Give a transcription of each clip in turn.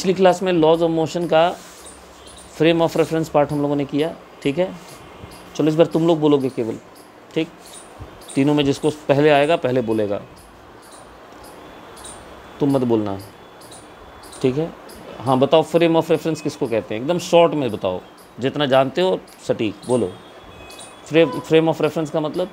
पिछली क्लास में laws of motion का फ्रेम ऑफ रेफरेंस पार्ट हम लोगों ने किया, ठीक है। चलो इस बार तुम लोग बोलोगे केवल, ठीक। तीनों में जिसको पहले आएगा पहले बोलेगा, तुम मत बोलना, ठीक है। हाँ बताओ, फ्रेम ऑफ रेफरेंस किसको कहते हैं? एकदम शॉर्ट में बताओ, जितना जानते हो सटीक बोलो। फ्रेम ऑफ रेफरेंस का मतलब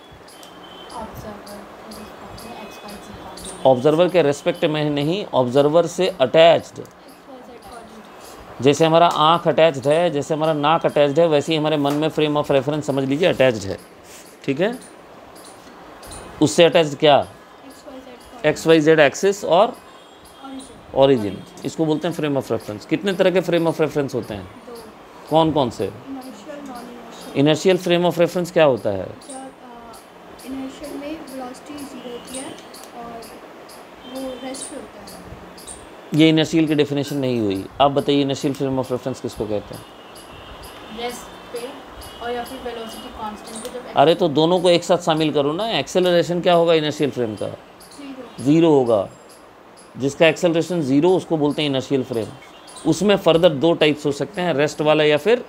ऑब्जर्वर के रेस्पेक्ट में नहीं, ऑब्जर्वर से अटैच्ड। जैसे हमारा आँख अटैच्ड है, जैसे हमारा नाक अटैच्ड है, वैसे ही हमारे मन में फ्रेम ऑफ रेफरेंस समझ लीजिए अटैच्ड है, ठीक है। उससे अटैच्ड क्या? XYZ एक्सिस और ओरिजिन, इसको बोलते हैं फ्रेम ऑफ रेफरेंस। कितने तरह के फ्रेम ऑफ रेफरेंस होते हैं? कौन कौन से? इनर्शियल फ्रेम ऑफ रेफरेंस क्या होता है? इनर्शियल में वेलोसिटी 0 होती है और वो रेस्ट पे होता है। ये इनर्शियल की डेफिनेशन नहीं हुई। आप बताइए इनर्शियल फ्रेम ऑफ रेफरेंस किसको कहते हैं? रेस्ट पे और या फिर वेलोसिटी कांस्टेंट पे जब अरे तो दोनों को एक साथ शामिल करो ना। एक्सेलरेशन क्या होगा इनर्शियल फ्रेम का? 0 होगा। जिसका एक्सेलरेशन 0 उसको बोलते हैं इनर्शियल फ्रेम। उसमें फर्दर 2 टाइप्स हो सकते हैं, रेस्ट वाला या फिर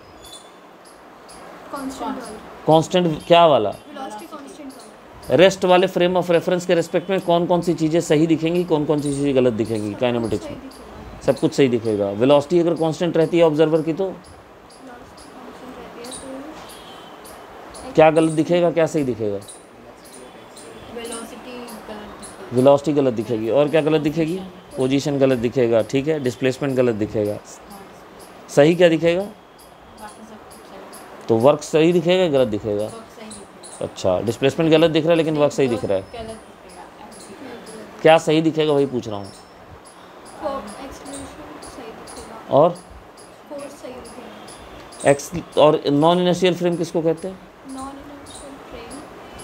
कांस्टेंट। क्या वाला? वेलोसिटी कांस्टेंट वाला। रेस्ट वाले फ्रेम ऑफ रेफरेंस के रेस्पेक्ट में कौन कौन सी चीज़ें सही दिखेंगी, कौन कौन सी चीज़ें गलत दिखेंगी? काइनेमेटिक्स में सब कुछ सही दिखेगा। वेलोसिटी अगर कांस्टेंट रहती है ऑब्जर्वर की तो क्या गलत दिखेगा, क्या सही दिखेगा? वेलोसिटी गलत दिखेगी। और क्या गलत दिखेगी? पोजीशन गलत दिखेगा, ठीक है। डिस्प्लेसमेंट गलत दिखेगा। सही क्या दिखेगा? तो वर्क सही दिखेगा, गलत दिखेगा? अच्छा, डिस्प्लेसमेंट गलत दिख रहा है लेकिन वर्क सही दिख रहा है। क्या सही दिखेगा वही पूछ रहा हूँ। और एक्स और नॉन इनर्शियल फ्रेम किसको कहते हैं? नॉन इनर्शियल फ्रेम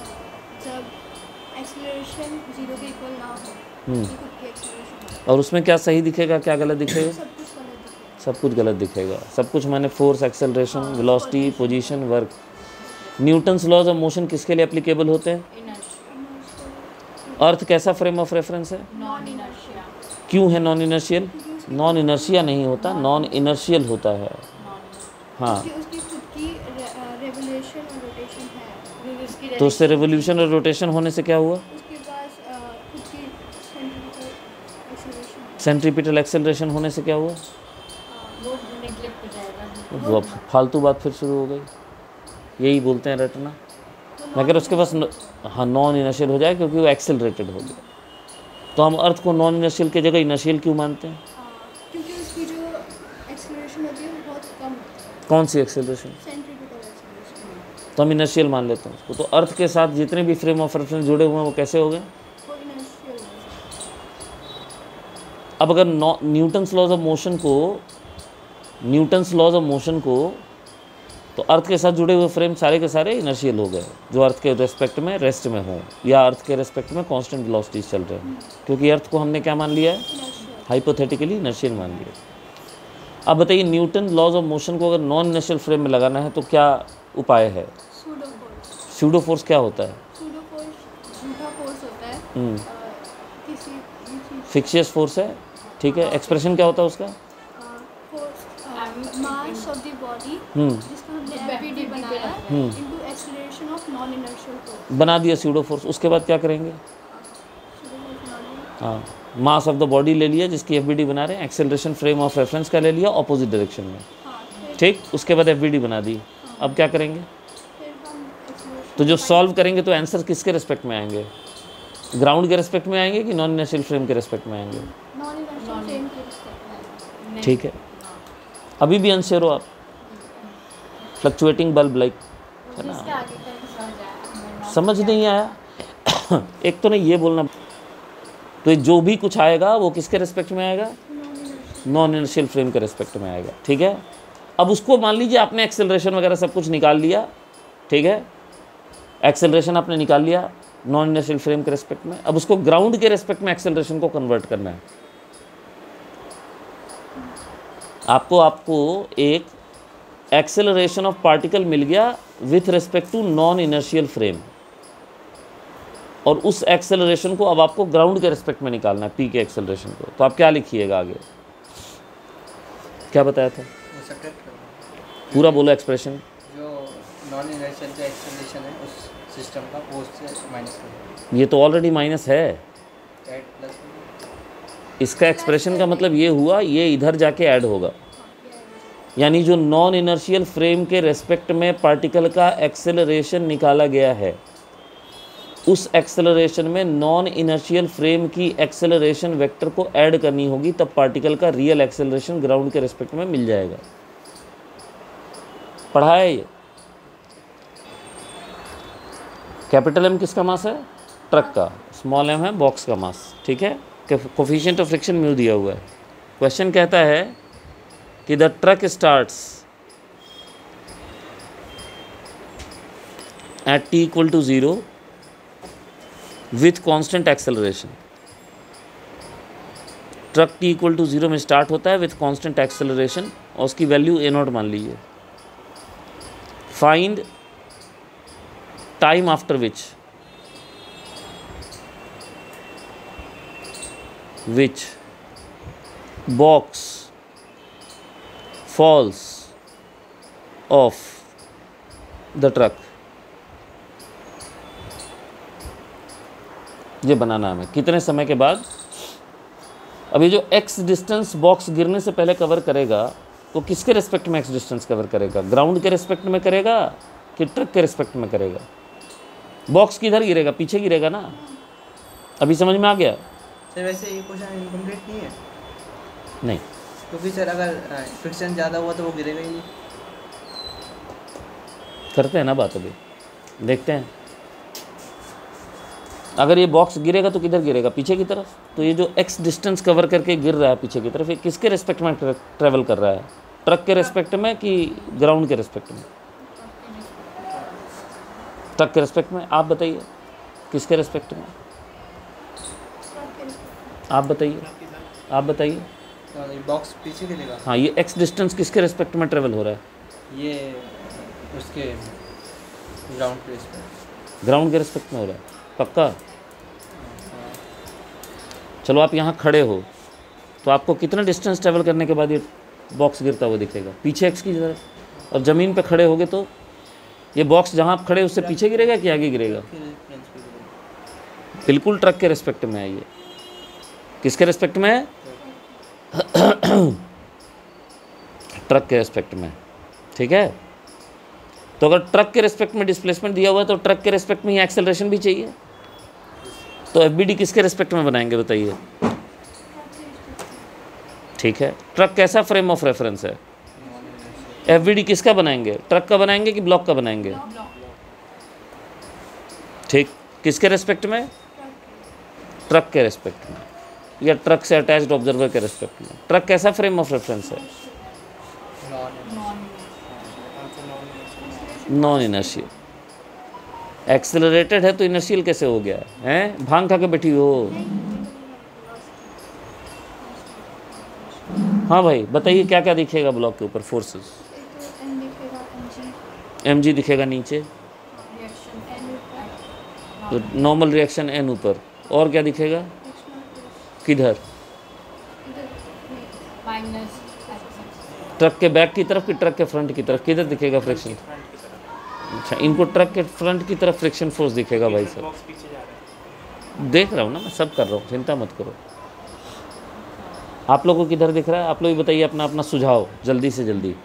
जब एक्सेलरेशन 0 के इक्वल ना हो, ये खुद की एक्सेलरेशन। और उसमें क्या सही दिखेगा, क्या गलत दिखेगा? सब कुछ गलत दिखेगा। सब कुछ गलत दिखेगा। सब कुछ माने force, acceleration, velocity, position, work. Newton's laws of motion किसके लिए एप्लीकेबल होते हैं? अर्थ कैसा फ्रेम ऑफ रेफरेंस है? Non inertia. क्यों है नॉन इनर्शियल? नॉन इनर्शिया नहीं होता, नॉन इनर्शियल होता है। हाँ, उसकी खुद की रेवोल्यूशन और रोटेशन है। तो उससे रेवोल्यूशन और रोटेशन होने से क्या हुआ? उसके पास खुद की एक्सेलरेशन। सेंट्रीपिटल एक्सेलरेशन होने से क्या हुआ? वो नेग्लेक्ट हो जाएगा। वो फालतू बात फिर शुरू हो गई। यही बोलते हैं रटना। मगर उसके पास हाँ नॉन इनर्शियल हो जाए क्योंकि वो एक्सेलरेटेड हो गया। तो हम अर्थ को नॉन इनर्शियल की जगह इनर्शियल क्यों मानते हैं? क्योंकि उसकी जो एक्सेलरेशन होती है वो बहुत कम होती है। कौन सी एक्सेलरेशन? Centripetal acceleration. तो हम इनर्शियल मान लेते हैं उसको। तो अर्थ के साथ जितने भी फ्रेम ऑफ रेफरेंस जुड़े हुए हैं वो कैसे हो गए? वो इनर्शियल है। अब अगर न्यूटन्स लॉज ऑफ मोशन को तो अर्थ के साथ जुड़े हुए फ्रेम सारे के सारे इनर्शियल हो गए, जो अर्थ के रेस्पेक्ट में रेस्ट में हो या अर्थ के रेस्पेक्ट में कांस्टेंट वेलोसिटीज चल रहे हैं, क्योंकि अर्थ को हमने क्या मान लिया है? हाइपोथेटिकली इनर्शियल मान लिया। अब बताइए न्यूटन लॉज ऑफ मोशन को अगर नॉन इनर्शियल फ्रेम में लगाना है तो क्या उपाय है? Pseudo force. स्यूडो फोर्स क्या होता है? सूडो फोर्स झूठा फोर्स होता है। किसी भी चीज़ फिक्शियस फोर्स है, ठीक है। एक्सप्रेशन क्या होता है उसका? मास ऑफ द बॉडी जिसका हमने एफबीडी बनाया into acceleration of non inertial force बना दिया स्यूडो फोर्स। उसके बाद क्या करेंगे? हाँ, मास ऑफ द बॉडी ले लिया जिसकी एफबीडी बना रहे हैं, एक्सेलरेशन फ्रेम ऑफ रेफरेंस का ले लिया ऑपोजिट डायरेक्शन में, ठीक। उसके बाद एफबीडी बना दी। अब क्या करेंगे? तो जो सॉल्व करेंगे तो आंसर किसके रेस्पेक्ट में आएंगे? ग्राउंड के रेस्पेक्ट में आएंगे कि नॉन इनर्शियल फ्रेम के रेस्पेक्ट में आएंगे? नॉन इनर्शियल फ्रेम के रिस्पेक्ट में। ठीक है। अभी भी आंसर हो आप? फ्लक्चुएटिंग बल्ब लाइक है ना। समझ नहीं आया? एक तो नहीं ये बोलना, तो जो भी कुछ आएगा वो किसके रेस्पेक्ट में आएगा? नॉन इनर्शियल फ्रेम के रेस्पेक्ट में आएगा, ठीक है। अब उसको मान लीजिए आपने एक्सेलरेशन वगैरह सब कुछ निकाल लिया, ठीक है। एक्सेलरेशन आपने निकाल लिया नॉन इनर्शियल फ्रेम के रेस्पेक्ट में। अब उसको ग्राउंड के रेस्पेक्ट में एक्सेलरेशन को कन्वर्ट करना है। आपको एक एक्सेलरेशन ऑफ पार्टिकल मिल गया with respect to non inertial frame, और उस एक्सेलरेशन को अब आपको ग्राउंड के रेस्पेक्ट में निकालना है, पी के एक्सेलरेशन को। तो आप क्या लिखिएगा आगे? क्या बताया था? वो सब्ट्रैक्ट करना, पूरा बोलो एक्सप्रेशन। जो नॉन इनर्शियल का एक्सेलरेशन है उस सिस्टम का, वो उससे माइनस करना, ये तो ऑलरेडी माइनस है। Add plus. इसका एक्सप्रेशन का मतलब ये हुआ, ये इधर जाके ऐड होगा। यानी जो नॉन इनर्शियल फ्रेम के रेस्पेक्ट में पार्टिकल का एक्सेलरेशन निकाला गया है, उस एक्सेलरेशन में नॉन इनर्शियल फ्रेम की एक्सेलरेशन वेक्टर को ऐड करनी होगी, तब पार्टिकल का रियल एक्सेलरेशन ग्राउंड के रेस्पेक्ट में मिल जाएगा। पढ़ा है ये। कैपिटल एम किसका मास है? ट्रक का। स्मॉल एम है बॉक्स का मास। ठीक है, कोफिशिएंट ऑफ फ्रिक्शन म्यू दिया हुआ है। क्वेश्चन कहता है कि the truck starts at t equal to 0 with constant acceleration. Truck t equal to 0 में स्टार्ट होता है विथ कांस्टेंट एक्सेलरेशन और उसकी वैल्यू a0 मान लीजिए। Find time after which box falls off the truck। ये बनाना हमें कितने समय के बाद। अब ये जो x डिस्टेंस बॉक्स गिरने से पहले कवर करेगा, वो किसके रिस्पेक्ट में x डिस्टेंस कवर करेगा? ग्राउंड के रिस्पेक्ट में करेगा कि ट्रक के रिस्पेक्ट में करेगा? बॉक्स किधर गिरेगा? पीछे गिरेगा ना। अभी समझ में आ गया? सर वैसे ये क्वेश्चन इनकम्प्लीट नहीं है, नहीं, क्योंकि सर अगर फ्रिक्शन ज़्यादा हुआ तो वो गिरेगा ही नहीं। करते हैं ना बात, अभी देखते हैं। अगर ये बॉक्स गिरेगा तो किधर गिरेगा? पीछे की तरफ। तो ये जो x डिस्टेंस कवर करके गिर रहा है पीछे की तरफ, ये किसके रिस्पेक्ट में ट्रेवल कर रहा है? ट्रक के रिस्पेक्ट में कि ग्राउंड के रिस्पेक्ट में? ट्रक के रिस्पेक्ट में। आप बताइए किसके रिस्पेक्ट में? आप बताइए, आप बताइए। बॉक्स पीछे गिरेगा। हाँ, ये x डिस्टेंस किसके रिस्पेक्ट में ट्रेवल हो रहा है? ये उसके ग्राउंड के रिस्पेक्ट, ग्राउंड के रिस्पेक्ट में हो रहा है। पक्का? चलो आप यहाँ खड़े हो तो आपको कितना डिस्टेंस ट्रेवल करने के बाद ये बॉक्स गिरता हुआ दिखेगा? पीछे x की तरफ। और ज़मीन पे खड़े होगे तो ये बॉक्स जहाँ आप खड़े उससे पीछे गिरेगा कि आगे गिरेगा? बिल्कुल ट्रक के रिस्पेक्ट में है। ये किसके रिस्पेक्ट में है? ट्रक के रिस्पेक्ट में। ठीक है, तो अगर ट्रक के रिस्पेक्ट में डिस्प्लेसमेंट दिया हुआ है तो ट्रक के रिस्पेक्ट में ही एक्सेलरेशन भी चाहिए। तो एफबीडी किसके रिस्पेक्ट में बनाएंगे बताइए? ठीक है, ट्रक कैसा फ्रेम ऑफ रेफरेंस है? एफबीडी किसका बनाएंगे? ट्रक का बनाएंगे कि ब्लॉक का बनाएंगे? ठीक, किसके रिस्पेक्ट में? ट्रक के रिस्पेक्ट में, या ट्रक से अटैच्ड ऑब्जर्वर के रिस्पेक्ट में। ट्रक कैसा फ्रेम ऑफ रेफरेंस है? Non inertial. एक्सेलरेटेड है तो इनर्शियल कैसे हो गया है? भांग खा के बैठी हो। हाँ भाई बताइए, क्या क्या दिखेगा ब्लॉक के ऊपर? फोर्सेस एन दिखेगा, mg दिखेगा नीचे, रिएक्शन एन तो नॉर्मल रिएक्शन n ऊपर। और क्या दिखेगा? किधर? माइनस ट्रक के बैक की तरफ कि ट्रक के फ्रंट की तरफ? किधर दिखेगा फ्रिक्शन? अच्छा, इनको ट्रक के फ्रंट की तरफ फ्रिक्शन फोर्स दिखेगा भाई साहब। देख रहा हूँ ना मैं, सब कर रहा हूँ, चिंता मत करो। आप लोगों को किधर दिख रहा है? आप लोग बताइए अपना अपना सुझाव जल्दी से जल्दी।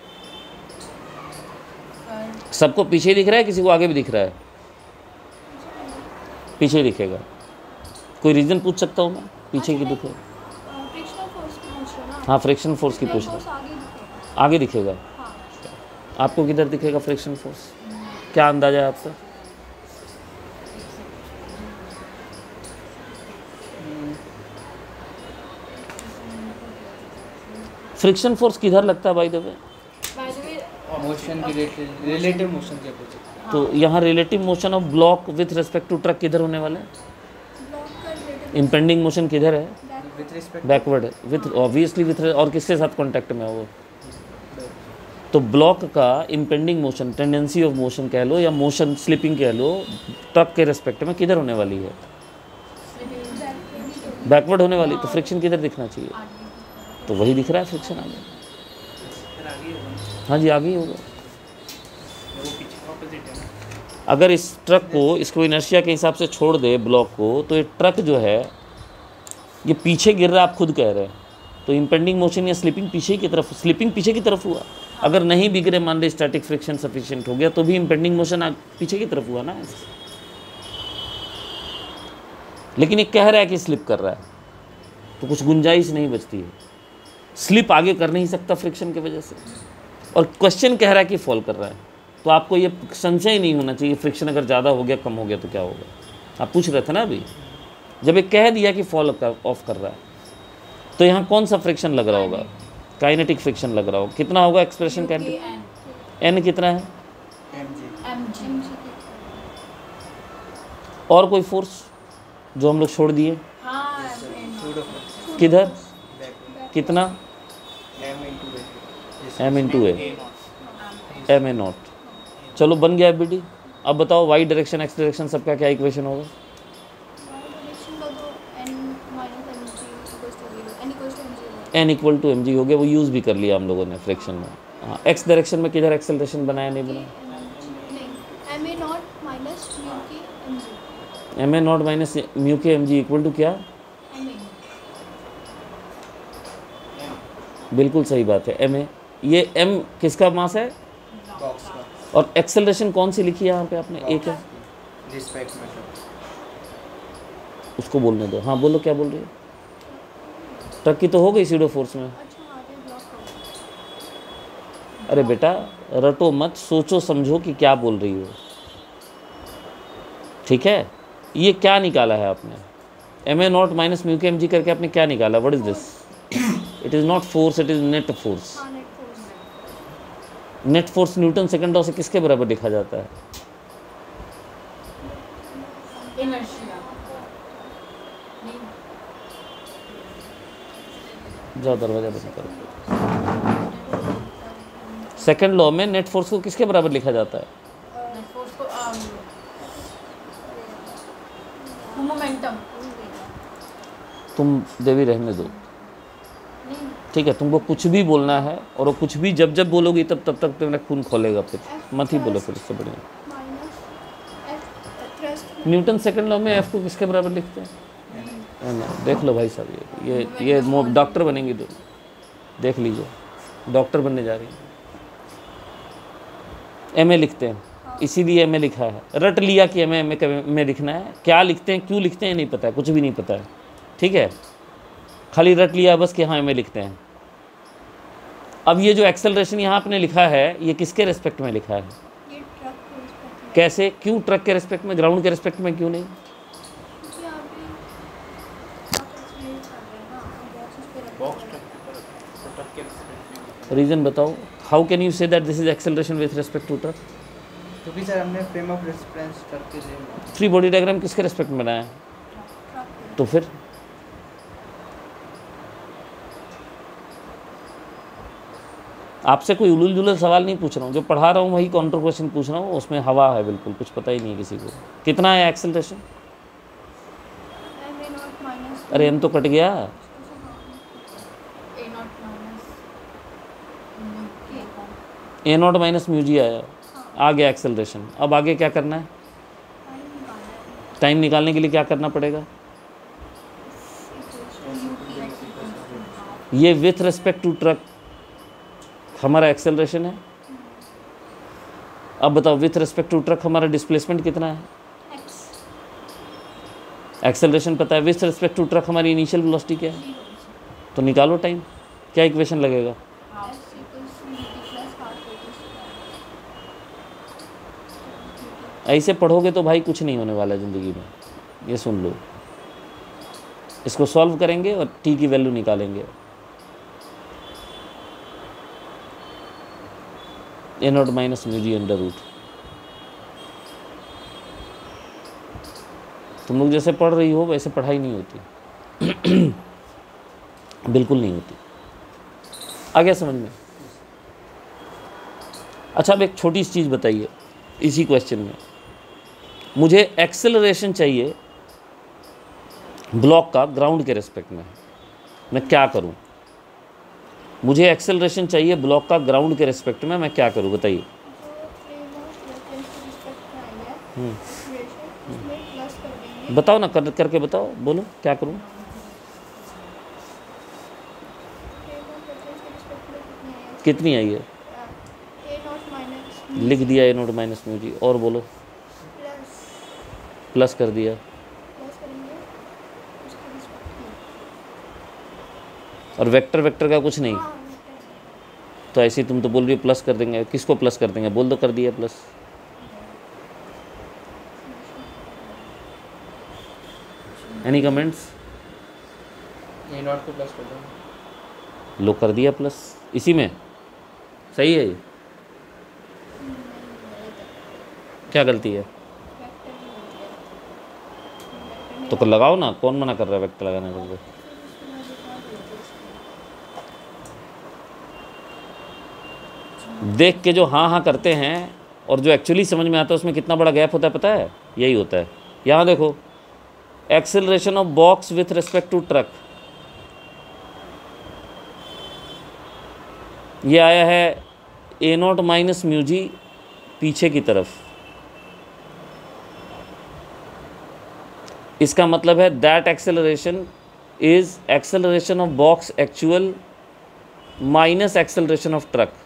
सबको पीछे ही दिख रहा है, किसी को आगे भी दिख रहा है? पीछे ही दिखेगा। कोई रीज़न पूछ सकता हूँ मैं पीछे की दिखे? फ्रिक्शनल फोर्स की पूछ रहे हो ना? हाँ, फ्रिक्शन फोर्स की पूछ रहा फोर्स हूँ। आगे दिखेगा। आगे दिखेगा। हाँ, आपको किधर दिखेगा फ्रिक्शन फोर्स? क्या अंदाजा है आपका? फ्रिक्शन फोर्स किधर लगता है by the way? By the way motion की रिलेटिव मोशन के अपोजिट। तो यहाँ relative motion of block with respect to truck किधर होने वाला है? ब्लॉक का रिलेटिव इम्पेंडिंग मोशन किधर है? विथ रिस्पेक्ट बैकवर्ड है, विथ ऑब्वियसली विथ। और किसके साथ कांटेक्ट में है वो? तो ब्लॉक का impending motion, tendency of motion कह लो या मोशन स्लिपिंग कह लो, ट्रक के रिस्पेक्ट में किधर होने वाली है? बैकवर्ड होने वाली। तो फ्रिक्शन किधर दिखना चाहिए? तो वही दिख रहा है फ्रिक्शन आगे। आगे होगा, हाँ जी आगे ही होगा। वो पीछे ऑपोजिट है ना। अगर इस ट्रक को इसको इनर्शिया के हिसाब से छोड़ दे ब्लॉक को, तो ये ट्रक जो है ये पीछे गिर रहा है, आप खुद कह रहे हैं, तो इम्पेंडिंग मोशन या स्लिपिंग पीछे की तरफ, स्लिपिंग पीछे की तरफ हुआ। अगर नहीं भी गिरे, मान ली स्टैटिक फ्रिक्शन सफिशिएंट हो गया, तो भी इम्पेंडिंग मोशन पीछे की तरफ हुआ ना। लेकिन ये कह रहा है कि स्लिप कर रहा है, तो कुछ गुंजाइश नहीं बचती है। स्लिप आगे कर नहीं सकता फ्रिक्शन की वजह से, और क्वेश्चन कह रहा है कि फॉल कर रहा है, तो आपको ये संशय नहीं होना चाहिए फ्रिक्शन अगर ज़्यादा हो गया, कम हो गया तो क्या होगा। आप पूछ रहे थे ना अभी, जब ये कह दिया कि फॉल ऑफ कर रहा है, तो यहाँ कौन सा फ्रिक्शन लग रहा होगा? काइनेटिक फ्रिक्शन लग रहा होगा। कितना होगा एक्सप्रेशन काइनेटिक? एन कितना है? mg और कोई फोर्स जो हम लोग छोड़ दिए? हाँ किधर? कितना? M into M A not. चलो बन गया एबीडी। अब बताओ वाई डायरेक्शन एक्स डायरेक्शन सबका क्या इक्वेशन होगा? डायरेक्शन का तो n minus mg equals to 0, n equals to mg होगा। N equal to M G हो गया, वो यूज़ भी कर लिया हम लोगों ने फ्रिक्शन में। हाँ, एक्स डायरेक्शन में किधर एक्सेलरेशन बनाया नहीं बनाया? नहीं, m a not minus mu की mg, M A not minus mu के एम जी इक्वल टू क्या? m a। बिल्कुल सही बात है, एम ए। ये एम किसका मास है? बॉक्स का और एक्सेलरेशन कौन सी लिखी है यहाँ पे आपने? एक है, रिस्पेक्ट में उसको बोलने दो। हाँ बोलो, क्या बोल रही है? ट्रक की तो हो गई सीडो फोर्स में। अच्छा आगे ब्लॉक करो। अरे बेटा रटो मत, सोचो समझो कि क्या बोल रही हो, ठीक है। ये क्या निकाला है आपने? M A not minus mu के एम जी करके आपने क्या निकाला? What is this? It is not force, it is net force. हाँ net force. Net force Newton second law से किसके बराबर लिखा जाता है? inertia नहीं जाओ दरवाजा बंद करो। सेकंड लॉ में नेट फोर्स को किसके बराबर लिखा जाता है? net force को मोमेंटम तुम देवी रहने दो, नहीं ठीक है। तुमको कुछ भी बोलना है, और वो कुछ भी जब जब बोलोगी तब तक तुम्हारा खून खोलेगा, फिर मत ही बोलो फिर, इससे बढ़िया। Minus f thrust Newton second law में एफ को किसके बराबर लिखते हैं? देख लो भाई साहब, ये डॉक्टर बनेंगी तो देख लीजिए, डॉक्टर बनने जा रही है। एम ए लिखते हैं, इसीलिए एम ए लिखा है। रट लिया कि एम ए में लिखना है, क्या लिखते हैं क्यों लिखते हैं नहीं पता है, कुछ भी नहीं पता है, ठीक है। खाली रट लिया बस कि हाँ एम ए लिखते हैं। अब ये जो एक्सेलरेशन यहाँ आपने लिखा है, ये किसके रेस्पेक्ट में लिखा है? ये ट्रक को रिस्पेक्ट में, कैसे? क्यों ट्रक के रेस्पेक्ट में, ग्राउंड के रेस्पेक्ट में क्यों नहीं? क्योंकि यहाँ पे आप एक्सप्लेन कर रहे हैं ना, बॉक्सेस पे रख बॉक्स रहे हैं। ट्रक के रीजन बताओ। How can you say that this is acceleration with respect to truck? तो भी सर हमने फ्रेम ऑफ रेफरेंस ट्रक के लिए फ्री बॉडी डायग्राम किसके रेस्पेक्ट में बनाया है? ट्रक पे। तो फिर आपसे कोई उलूल जुलूल सवाल नहीं पूछ रहा हूँ, जो पढ़ा रहा हूँ वही काउंटर क्वेश्चन पूछ रहा हूँ, उसमें हवा है बिल्कुल, कुछ पता ही नहीं है किसी को। कितना है acceleration? m a not minus अरे एम तो कट गया, a not minus A not minus mu G आया, आ गया एक्सेलरेशन। अब आगे क्या करना है? टाइम निकालने के लिए क्या करना पड़ेगा? ये विथ रिस्पेक्ट टू ट्रक हमारा एक्सेलरेशन है। अब बताओ विथ रिस्पेक्ट टू ट्रक हमारा डिस्प्लेसमेंट कितना है? x एक्सेलरेशन पता है, विथ रिस्पेक्ट टू ट्रक हमारी इनिशियल वेलोसिटी क्या है? तो निकालो टाइम, क्या इक्वेशन लगेगा? s equals to ut plus half equals to ऐसे पढ़ोगे तो भाई कुछ नहीं होने वाला है ज़िंदगी में, ये सुन लो। इसको सॉल्व करेंगे और टी की वैल्यू निकालेंगे। A not minus mu G under root. तुम लोग जैसे पढ़ रही हो वैसे पढ़ाई नहीं होती बिल्कुल नहीं होती। आ गया समझ में? अच्छा अब एक छोटी सी चीज़ बताइए इसी क्वेश्चन में, मुझे एक्सेलरेशन चाहिए ब्लॉक का ग्राउंड के रेस्पेक्ट में, मैं क्या करूं? मुझे एक्सेलरेशन चाहिए ब्लॉक का ग्राउंड के रिस्पेक्ट में, मैं क्या करूँ बताइए? जो फ्रेम ऑफ रेफरेंस के रिस्पेक्ट में आएगा एक्सेलरेशन उसमें प्लस कर देंगे। बताओ ना, करके बताओ, बोलो क्या करूँ? फ्रेम ऑफ रेफरेंस के रिस्पेक्ट में कितनी आई है? ए नॉट माइनस लिख दिया A not minus mu G, और बोलो। प्लस प्लस कर दिया, प्लस करेंगे उसके रिस्पेक्ट में। और वेक्टर वेक्टर का कुछ नहीं, हाँ वेक्टर तो ऐसे ही तुम तो बोल रही हो प्लस कर देंगे, किसको प्लस कर देंगे? बोल दो कर दिया plus. Any comments? A not को प्लस कर दो। लो कर दिया प्लस, इसी में सही है ये? क्या गलती है? वेक्टर ही होती है। वेक्टर तो कर लगाओ ना, कौन मना कर रहा है वेक्टर लगाने को? देख के जो हाँ हाँ करते हैं और जो एक्चुअली समझ में आता है उसमें कितना बड़ा गैप होता है पता है? यही होता है। यहाँ देखो, acceleration of box with respect to truck, ये आया है A not minus mu G पीछे की तरफ। इसका मतलब है that acceleration is acceleration of box actual minus acceleration of truck.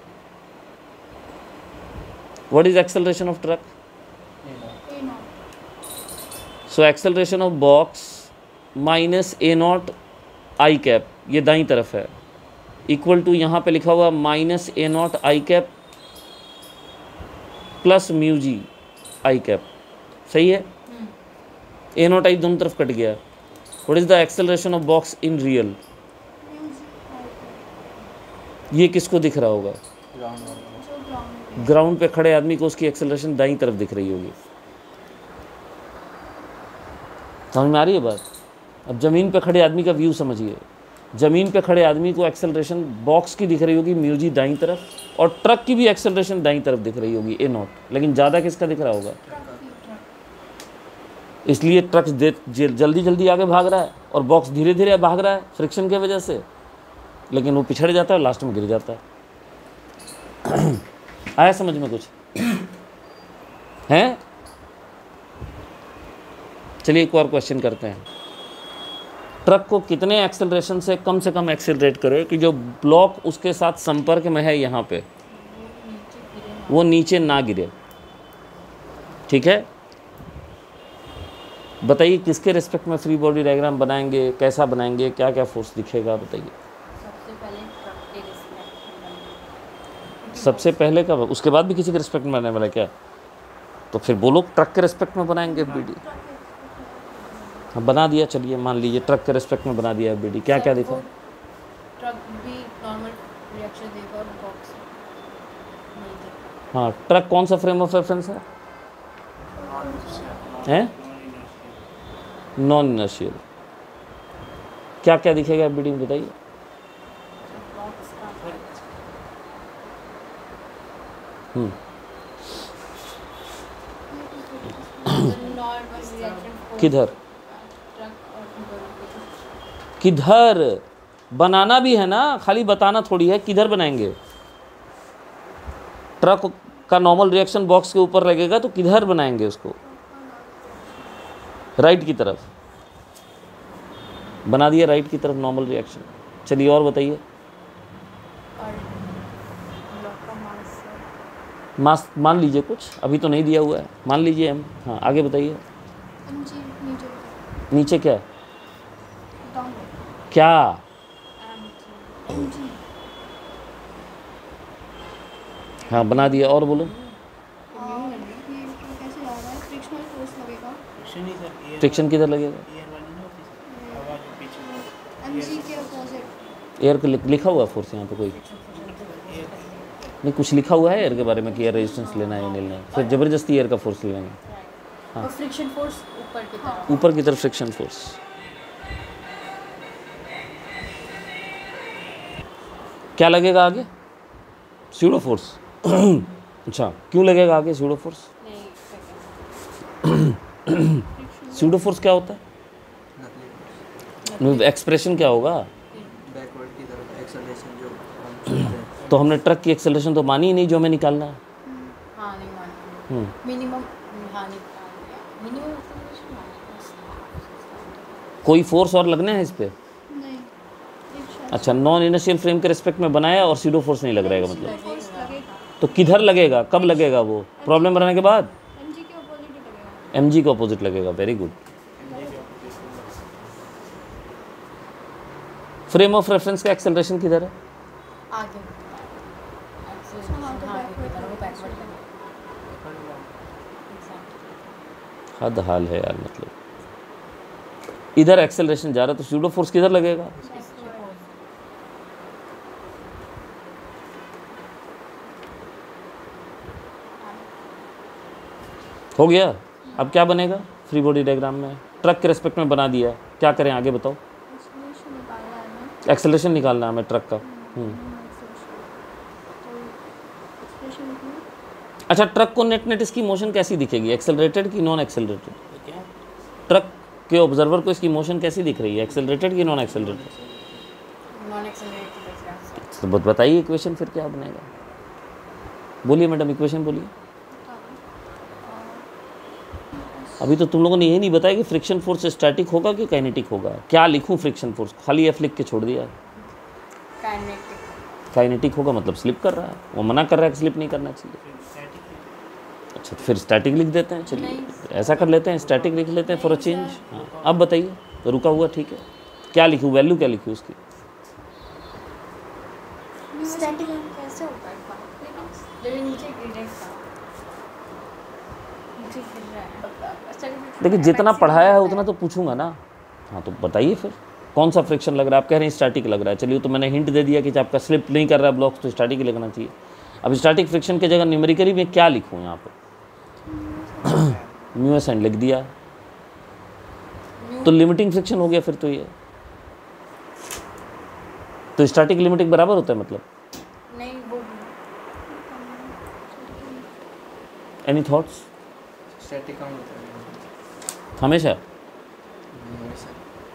What is acceleration of truck? A not so acceleration of box minus A not I cap, ये दाईं तरफ है, इक्वल टू यहाँ पे लिखा हुआ minus A not I cap plus mu G I cap. सही है? ए नॉट आई दोनों तरफ कट गया। What is the acceleration of box in real? ये किसको दिख रहा होगा? ग्राउंड वाला। जो ग्राउंड ग्राउंड पे खड़े आदमी को उसकी एक्सेलरेशन दाईं तरफ दिख रही होगी। समझ में आ रही है बात? अब ज़मीन पे खड़े आदमी का व्यू समझिए। ज़मीन पे खड़े आदमी को एक्सेलरेशन बॉक्स की दिख रही होगी म्यू जी दाईं तरफ, और ट्रक की भी एक्सेलरेशन दाईं तरफ दिख रही होगी ए नॉट, लेकिन ज़्यादा किसका दिख रहा होगा? इसलिए ट्रक जल्दी जल्दी आगे भाग रहा है और बॉक्स धीरे धीरे भाग रहा है फ्रिक्शन की वजह से, लेकिन वो पिछड़ जाता है, लास्ट में गिर जाता है। आया समझ में कुछ? हैं? चलिए एक और क्वेश्चन करते हैं। ट्रक को कितने एक्सेलरेशन से कम एक्सेलरेट करे कि जो ब्लॉक उसके साथ संपर्क में है यहाँ पे वो नीचे ना गिरे? ठीक है, बताइए किसके रिस्पेक्ट में फ्री बॉडी डायग्राम बनाएंगे, कैसा बनाएंगे, क्या क्या फोर्स दिखेगा बताइए? सबसे पहले ट्रक के रिस्पेक्ट। सबसे पहले का, उसके बाद भी किसी के रिस्पेक्ट में बनाने वाला है क्या? तो फिर बोलो ट्रक के रिस्पेक्ट में बनाएंगे बीडी। हाँ बना दिया, चलिए मान लीजिए ट्रक के रिस्पेक्ट में बना दिया बीडी। क्या क्या दिखा? ट्रक भी नॉर्मल रिएक्शन देगा और बॉक्स नहीं देगा। हाँ, ट्रक कौन सा फ्रेम ऑफ रेफरेंस है? हैं? Non inertial. क्या क्या दिखेगा बीडी में बताइए? बॉक्स का नॉर्मल रिएक्शन किधर ट्रक और दोनों के किधर बनाना भी है ना, खाली बताना थोड़ी है। किधर बनाएंगे? ट्रक का नॉर्मल रिएक्शन बॉक्स के ऊपर लगेगा तो किधर बनाएंगे उसको? राइट की तरफ बना दिया, राइट की तरफ नॉर्मल रिएक्शन। चलिए और बताइए। और ब्लॉक का मास मास मान लीजिए, कुछ अभी तो नहीं दिया हुआ है, मान लीजिए हम। हाँ आगे बताइए। जी नीचे नीचे क्या डाउन क्या? जी हाँ बना दिया, और बोलो। ये कैसे जा रहा है? फ्रिक्शनल फोर्स लगेगा फ्रिक्शन किधर लगेगा? एमजी के अपोजिट। एयर का लिखा हुआ है फोर्स यहाँ पे कोई? नहीं, कुछ लिखा हुआ है एयर के बारे में कि एयर रेजिस्टेंस लेना है या नहीं लेना है? फिर ज़बरदस्ती एयर का फोर्स ले लेंगे। और फ्रिक्शन फोर्स ऊपर की तरफ। ऊपर की तरफ फ्रिक्शन फोर्स। क्या लगेगा आगे? Pseudo force. अच्छा, क्यों लगेगा आगे स्यूडो फोर्स? नहीं स्यूडो फोर्स क्या होता है? नकली एक्सप्रेशन क्या होगा? बैकवर्ड की तरफ एक्सेलरेशन जो हम चलते हैं। तो हमने ट्रक की एक्सेलरेशन तो मानी ही नहीं जो हमें निकालना है। हाँ नहीं मानती हम्म, मिनिमम। हाँ निकाल दिया मिनिमम एक्सेलरेशन कोई फोर्स और लगना है इस पे? नहीं एक शायद अच्छा, नॉन इनर्शियल फ्रेम के रिस्पेक्ट में बनाया और सीडो फोर्स नहीं लग रहेगा मतलब। फोर्स लगेगा तो किधर लगेगा, कब लगेगा वो? प्रॉब्लम बनाने के बाद एमजी के अपोजिट ही लगेगा। एमजी के अपोजिट लगेगा। Very good. Frame of reference का एक्सेलरेशन किधर है? आगे एक्सेलरेशन हाँ, तो हाँ backward वो लगेगा। बैकवर्ड लगेगा हद हाल है यार, मतलब इधर एक्सेलरेशन जा रहा है तो सूडो फोर्स किधर लगेगा? हो गया। अब क्या बनेगा फ्री बॉडी डायग्राम में? ट्रक के रेस्पेक्ट में बना दिया, क्या करें आगे बताओ? एक्सेलरेशन निकालना है ना। एक्सेलरेशन निकालना है हमें ट्रक का। एक्सप्रेशन लिखना। अच्छा, ट्रक को नेट नेट इसकी मोशन कैसी दिखेगी, एक्सेलरेटेड की नॉन एक्सेलरेटेड? ट्रक के ऑब्जर्वर को इसकी मोशन कैसी दिख रही है, एक्सेलरेटेड की नॉन एक्सेलरेटेड? नॉन एक्सेलरेटेड तो बताइए इक्वेशन फिर क्या बनेगा। बोलिए मैडम, इक्वेशन बोलिए। अभी तो तुम लोगों ने यही नहीं बताया कि फ्रिक्शन फोर्स स्टैटिक होगा कि काइनेटिक होगा। क्या लिखूं फ्रिक्शन फोर्स? खाली एफ लिख के छोड़ दिया। काइनेटिक काइनेटिक होगा मतलब स्लिप कर रहा है, वो मना कर रहा है कि स्लिप नहीं करना चाहिए। अच्छा, तो फिर स्टैटिक लिख देते हैं। चलिए ऐसा कर लेते हैं, स्टैटिक लिख लेते हैं फॉर अ चेंज। हाँ, अब बताइए, तो रुका हुआ ठीक है। क्या लिखूं, वैल्यू क्या लिखूं उसकी? स्टैटिक कैसे होता है जब नीचे गिरेगा नीचे गिर रहा है। देखिए, जितना पढ़ाया है उतना तो पूछूंगा ना। हाँ, तो बताइए फिर कौन सा फ्रिक्शन लग रहा है? आप कह रहे हैं स्टैटिक लग रहा है। चलिए, तो मैंने हिंट दे दिया कि आपका स्लिप नहीं कर रहा है ब्लॉक्स, तो स्टैटिक ही लगना चाहिए। अब स्टैटिक फ्रिक्शन की जगह न्यूमेरिकली में क्या लिखूँ यहाँ पर? म्यू एस एन लिख दिया तो लिमिटिंग फ्रिक्शन हो गया फिर तो ये। तो स्टैटिक लिमिटिंग बराबर होता है मतलब। नहीं वो एनी थॉट्स? स्टैटिक काम होता है हमेशा। हमेशा।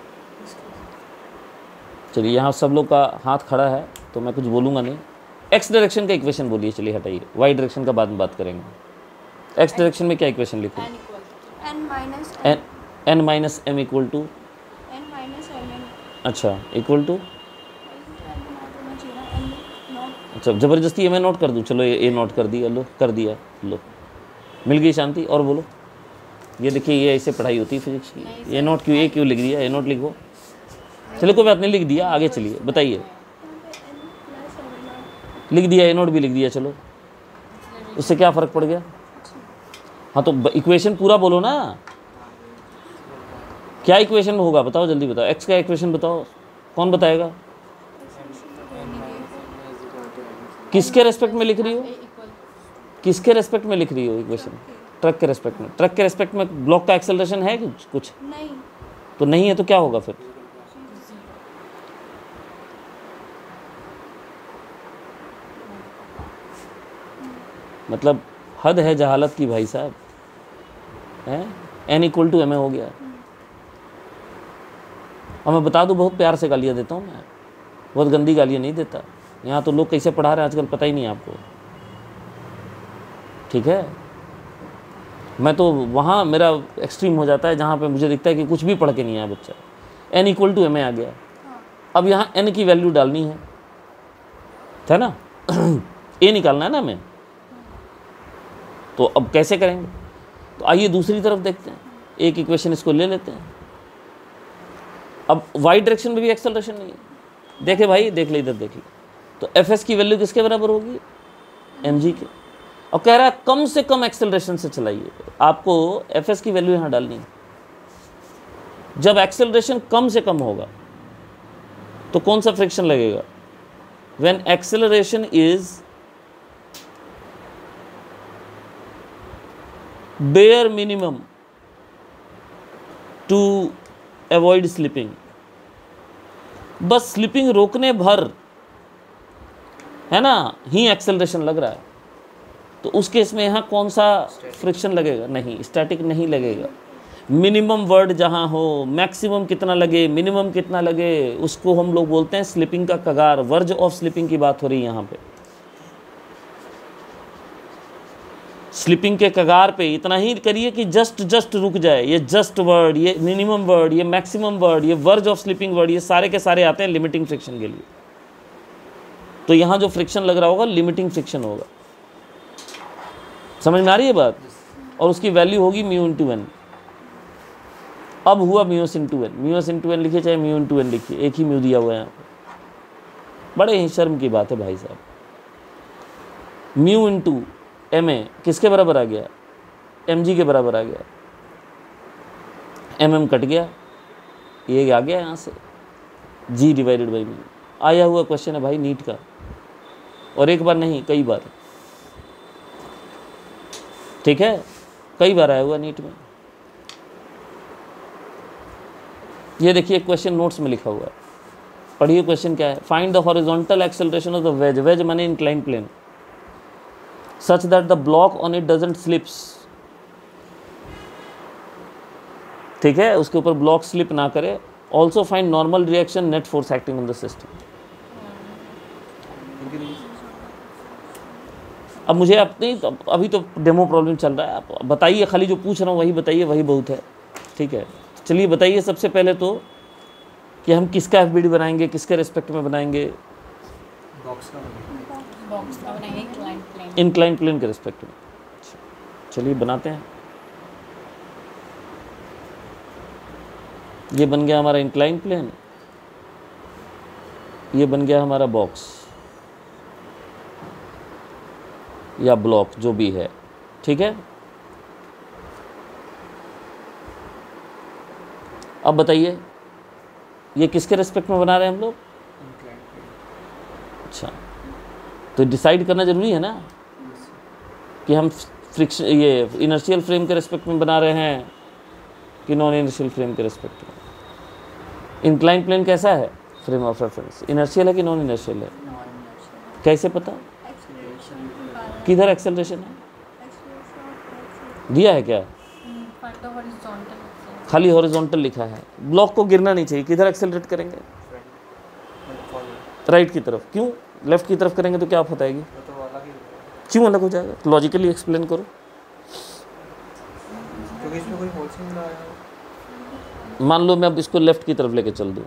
चलिए, यहाँ सब लोग का हाथ खड़ा है तो मैं कुछ बोलूँगा नहीं। एक्स डायरेक्शन का इक्वेशन बोलिए। चलिए हटाइए, वाई डायरेक्शन का बाद में बात करेंगे। एक्स डायरेक्शन में क्या इक्वेशन लिखूँ? n equal N minus N minus M equal to, N minus M N अच्छा, इक्वल टू, होना चाहिए ना। एन नॉट अच्छा ज़बरदस्ती मैं नोट कर दूँ? चलो ये नोट कर दिया, लो कर दिया, लो मिल गई शांति। और बोलो, ये देखिए ये ऐसे पढ़ाई होती है फिजिक्स की। ये नोट क्यों, ये क्यों लिख दिया? ये नोट लिखो। चलो कोई बात नहीं, लिख दिया, आगे चलिए बताइए। एन प्लस एम नॉट लिख दिया, ये नोट भी लिख दिया। चलो, उससे क्या फ़र्क पड़ गया? हाँ, तो इक्वेशन पूरा बोलो ना। क्या इक्वेशन होगा बताओ, जल्दी बताओ। एक्स का इक्वेशन बताओ, कौन बताएगा? किसके रेस्पेक्ट में लिख रही हो? इक्वल किसके रेस्पेक्ट में लिख रही हो इक्वेशन? ट्रक के रेस्पेक्ट में। ट्रक के रेस्पेक्ट में ब्लॉक का एक्सेलरेशन है कि कुछ? नहीं तो नहीं है तो क्या होगा फिर? मतलब हद है जहालत की भाई साहब, है। N equal to M A हो गया। और मैं बता दूं, बहुत प्यार से गालियाँ देता हूँ मैं, बहुत गंदी गालियाँ नहीं देता। यहाँ तो लोग कैसे पढ़ा रहे हैं आजकल पता ही नहीं आपको, ठीक है। मैं तो वहाँ मेरा एक्सट्रीम हो जाता है जहाँ पे मुझे दिखता है कि कुछ भी पढ़ के नहीं आया बच्चा। N equal to M A आ गया। अब यहाँ एन की वैल्यू डालनी है ना ए निकालना है ना हमें। तो अब कैसे करेंगे? तो आइए दूसरी तरफ देखते हैं। एक इक्वेशन इसको ले लेते हैं। अब वाई डायरेक्शन में भी एक्सेलरेशन नहीं है। देखे भाई, देख ले इधर, देख ले। तो एफ एस की वैल्यू किसके बराबर होगी? एम जी के। और कह रहा है कम से कम एक्सेलरेशन से चलाइए। आपको एफ एस की वैल्यू यहाँ डालनी है। जब एक्सेलरेशन कम से कम होगा तो कौन सा फ्रिक्शन लगेगा? When acceleration is bare minimum to avoid slipping, बस स्लिपिंग रोकने भर है ना ही एक्सेलरेशन लग रहा है। तो उस केस में यहाँ कौन सा फ्रिक्शन लगेगा? नहीं, स्टैटिक नहीं लगेगा। मिनिमम वर्ड जहाँ हो, मैक्सिमम कितना लगे, मिनिमम कितना लगे, उसको हम लोग बोलते हैं स्लिपिंग का कगार। वर्ज ऑफ स्लिपिंग की बात हो रही है यहाँ पे। स्लिपिंग के कगार पे इतना ही करिए कि जस्ट रुक जाए। ये जस्ट वर्ड, ये मिनिमम वर्ड, ये मैक्सिमम वर्ड, ये वर्ज ऑफ स्लिपिंग वर्ड, ये सारे के सारे आते हैं लिमिटिंग फ्रिक्शन के लिए। तो यहाँ जो फ्रिक्शन लग रहा होगा लिमिटिंग फ्रिक्शन होगा। समझ में आ रही है बात? और उसकी वैल्यू होगी म्यू इंटू एन। अब हुआ mu s into N, mu s into N लिखिए चाहे म्यू इंटू एन लिखिए, एक ही म्यू दिया हुआ है यहाँ पे। बड़े ही शर्म की बात है भाई साहब। म्यू इंटू एम ए किसके बराबर आ गया? एम जी के बराबर आ गया। एम एम कट गया, ये आ गया यहाँ से जी डिवाइडेड बाई म्यू। आया हुआ क्वेश्चन है भाई नीट का, और एक बार नहीं कई बार, ठीक है, कई बार आया हुआ नीट में। ये देखिए क्वेश्चन नोट्स में लिखा हुआ है, पढ़िए क्वेश्चन क्या है। Find the horizontal acceleration of the wedge, wedge माने inclined plane, such that the block on it doesn't slips। ठीक है, उसके ऊपर ब्लॉक स्लिप ना करे। Also find normal reaction net force acting on the system. अब मुझे अपनी अभी तो डेमो प्रॉब्लम चल रहा है, आप बताइए, खाली जो पूछ रहा हूँ वही बताइए, वही बहुत है। ठीक है, चलिए बताइए सबसे पहले तो कि हम किसका एफबीडी बनाएंगे, किसके रिस्पेक्ट में बनाएंगे? बॉक्स का बनाएंगे इंक्लाइंड प्लेन। इंक्लाइन प्लेन के रिस्पेक्ट में। चलिए बनाते हैं। ये बन गया हमारा इंक्लाइन प्लेन, ये बन गया हमारा बॉक्स या ब्लॉक जो भी है। ठीक है, अब बताइए ये किसके रिस्पेक्ट में बना रहे हैं हम लोग? अच्छा, तो डिसाइड करना जरूरी है ना कि हम फ्रिक्शन ये इनर्शियल फ्रेम के रिस्पेक्ट में बना रहे हैं कि नॉन इनर्शियल फ्रेम के रिस्पेक्ट में। इंक्लाइन प्लेन कैसा है? फ्रेम ऑफ रेफरेंस इनर्शियल है कि नॉन इनर्शियल है? कैसे पता? किधर एक्सेलरेशन है? दिया है क्या? खाली हॉरिजॉन्टल लिखा है, ब्लॉक को गिरना नहीं चाहिए। किधर एक्सेलरेट करेंगे? राइट की तरफ। क्यों? लेफ्ट की तरफ करेंगे तो क्या ऑफ आएगी? क्यों अलग हो जाएगा? लॉजिकली एक्सप्लेन करो। क्योंकि इसमें कोई फोर्स नहीं लगा है। मान लो मैं अब इसको लेफ्ट की तरफ लेके चल दूं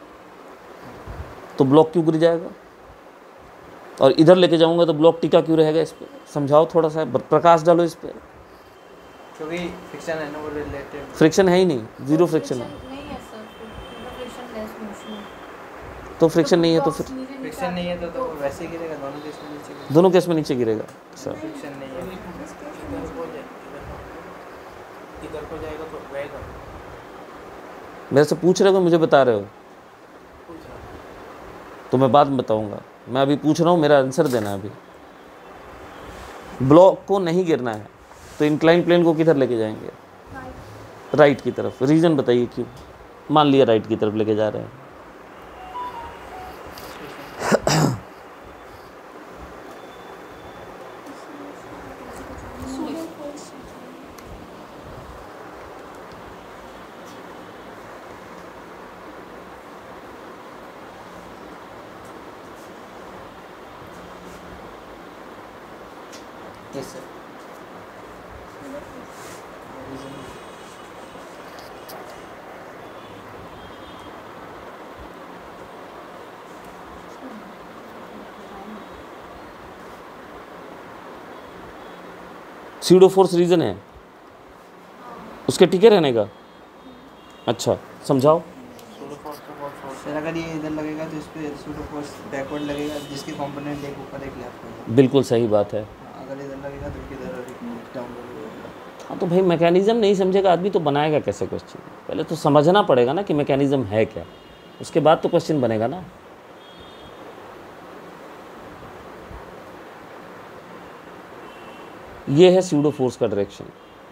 तो ब्लॉक क्यों गिर जाएगा, और इधर लेके जाऊंगा तो ब्लॉक टिका क्यों रहेगा? इस पे समझाओ, थोड़ा सा प्रकाश डालो इस पे। क्योंकि फ्रिक्शन है ना, वो रिलेटेड फ्रिक्शन है ही नहीं, जीरो फ्रिक्शन है। नहीं है सर, फ्रिक्शनलेस मोशन। तो फ्रिक्शन नहीं है तो फिर फ्रिक्शन नहीं है तो वैसे ही गिरेगा, दोनों केस में नीचे गिरेगा। दोनों केस में नीचे गिरेगा। अच्छा, फ्रिक्शन नहीं है, इधर को जाएगा तो रहेगा। मेरे से पूछ रहे हो, मुझे बता रहे हो तो मैं बाद में बताऊंगा। मैं अभी पूछ रहा हूँ, मेरा आंसर देना है। अभी ब्लॉक को नहीं गिरना है तो इंक्लाइन प्लेन को किधर लेके जाएंगे? राइट की तरफ। रीज़न बताइए क्यों? मान लिया राइट की तरफ लेके जा रहे हैं। Yes sir. Pseudo force reason है उसके टिके रहने का। अच्छा, समझाओ। सर अगर ये इधर लगेगा तो इस पे सूडो फोर्स बैकवर्ड लगेगा, जिसके कंपोनेंट एक ऊपर एक लेफ्ट होगा। बिल्कुल सही बात है। अगर इधर लगेगा तो किधर और एक डाउन लगेगा। हाँ, तो भाई मैकेनिज्म नहीं समझेगा आदमी तो बनाएगा कैसे क्वेश्चन? पहले तो समझना पड़ेगा ना कि मैकेनिज्म है क्या, उसके बाद तो क्वेश्चन बनेगा ना। ये है स्यूडो फोर्स का डायरेक्शन।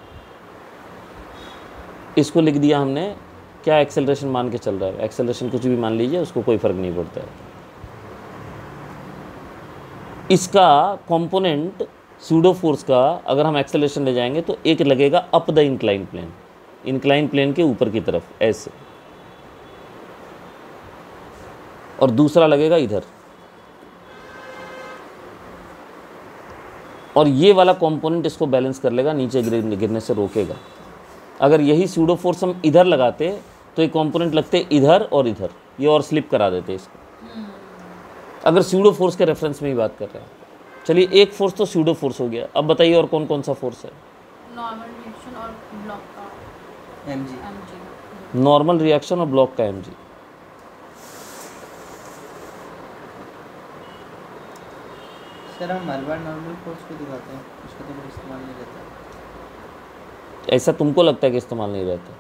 इसको लिख दिया हमने, क्या एक्सेलरेशन मान के चल रहा है? एक्सेलरेशन कुछ भी मान लीजिए, उसको कोई फर्क नहीं पड़ता है। इसका कंपोनेंट स्यूडो फोर्स का अगर हम एक्सेलरेशन ले जाएंगे तो एक लगेगा up the incline plane, incline plane के ऊपर की तरफ ऐसे, और दूसरा लगेगा इधर, और ये वाला कंपोनेंट इसको बैलेंस कर लेगा, नीचे गिरने से रोकेगा। अगर यही सूडो फोर्स हम इधर लगाते तो ये कंपोनेंट लगते इधर और इधर, ये और स्लिप करा देते इसको। अगर सूडो फोर्स के रेफरेंस में ही बात कर रहे हैं। चलिए, एक फोर्स तो सूडो फोर्स हो गया, अब बताइए और कौन कौन सा फोर्स है? नॉर्मल रिएक्शन और ब्लॉक का एमजी। एमजी। नॉर्मल रिएक्शन और ब्लॉक का एमजी। सर हम हर बार नॉर्मल फोर्स को दिखाते हैं, उसका तो कोई इस्तेमाल नहीं रहता। ऐसा तुमको लगता है कि इस्तेमाल नहीं रहता?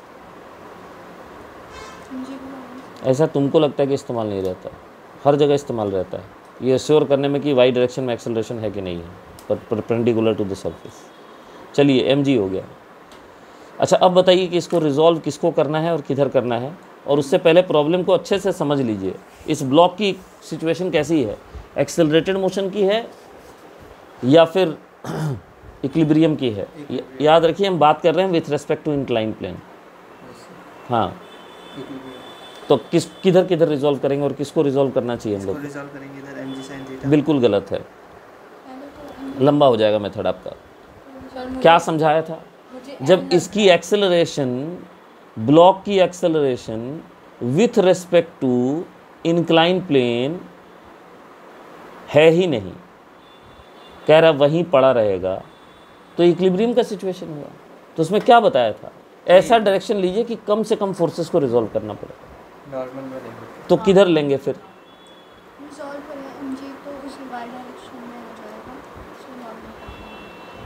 मुझे भी ऐसा तुमको लगता है कि इस्तेमाल नहीं रहता? हर जगह इस्तेमाल रहता है, ये श्योर करने में कि वाई डायरेक्शन में एक्सेलरेशन है कि नहीं है, पर परपेंडिकुलर टू द सरफेस। चलिए, एमजी हो गया। अच्छा, अब बताइए कि इसको रिजॉल्व किसको करना है और किधर करना है, और उससे पहले प्रॉब्लम को अच्छे से समझ लीजिए। इस ब्लॉक की सिचुएशन कैसी है? एक्सेलरेटेड मोशन की है या फिर इक्विलिब्रियम की है? याद रखिए, हम बात कर रहे हैं with respect to incline plane. हाँ, तो किधर किधर रिजॉल्व करेंगे और किसको रिजॉल्व करना चाहिए हम लोग? रिजॉल्व करेंगे इधर एमजी sin थीटा। बिल्कुल गलत है, पहले तो लंबा हो जाएगा मेथड आपका। सर मुझे क्या समझाया था? मुझे जब इसकी एक्सेलरेशन, ब्लॉक की acceleration with respect to incline plane है ही नहीं, कह रहा वहीं पड़ा रहेगा, तो इक्विलिब्रियम का सिचुएशन हुआ। तो उसमें क्या बताया था? ऐसा डायरेक्शन लीजिए कि कम से कम फोर्सेस को रिजॉल्व करना पड़े। नॉर्मल में लेंगे। तो किधर लेंगे फिर? रिजॉल्व करें एमजी तो उसी वाई डायरेक्शन में हो जाएगा, सो नॉर्मल करना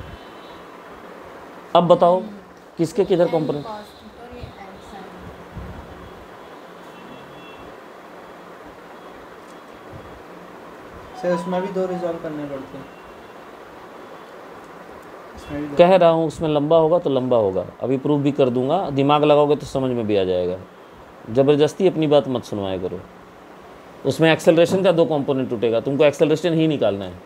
है। अब बताओ किसके किधर कंपोनेंट? cos थीटा और ये n sin। सर उसमें भी दो रिजॉल्व करने पड़ते हैं। इसमें भी दो। कह रहा हूँ उसमें लंबा होगा तो लंबा होगा, अभी प्रूव भी कर दूंगा, दिमाग लगाओगे तो समझ में भी आ जाएगा। ज़बरदस्ती अपनी बात मत सुनवाया करो। उसमें एक्सेलरेशन का दो कंपोनेंट टूटेगा, तुमको एक्सेलरेशन ही निकालना है,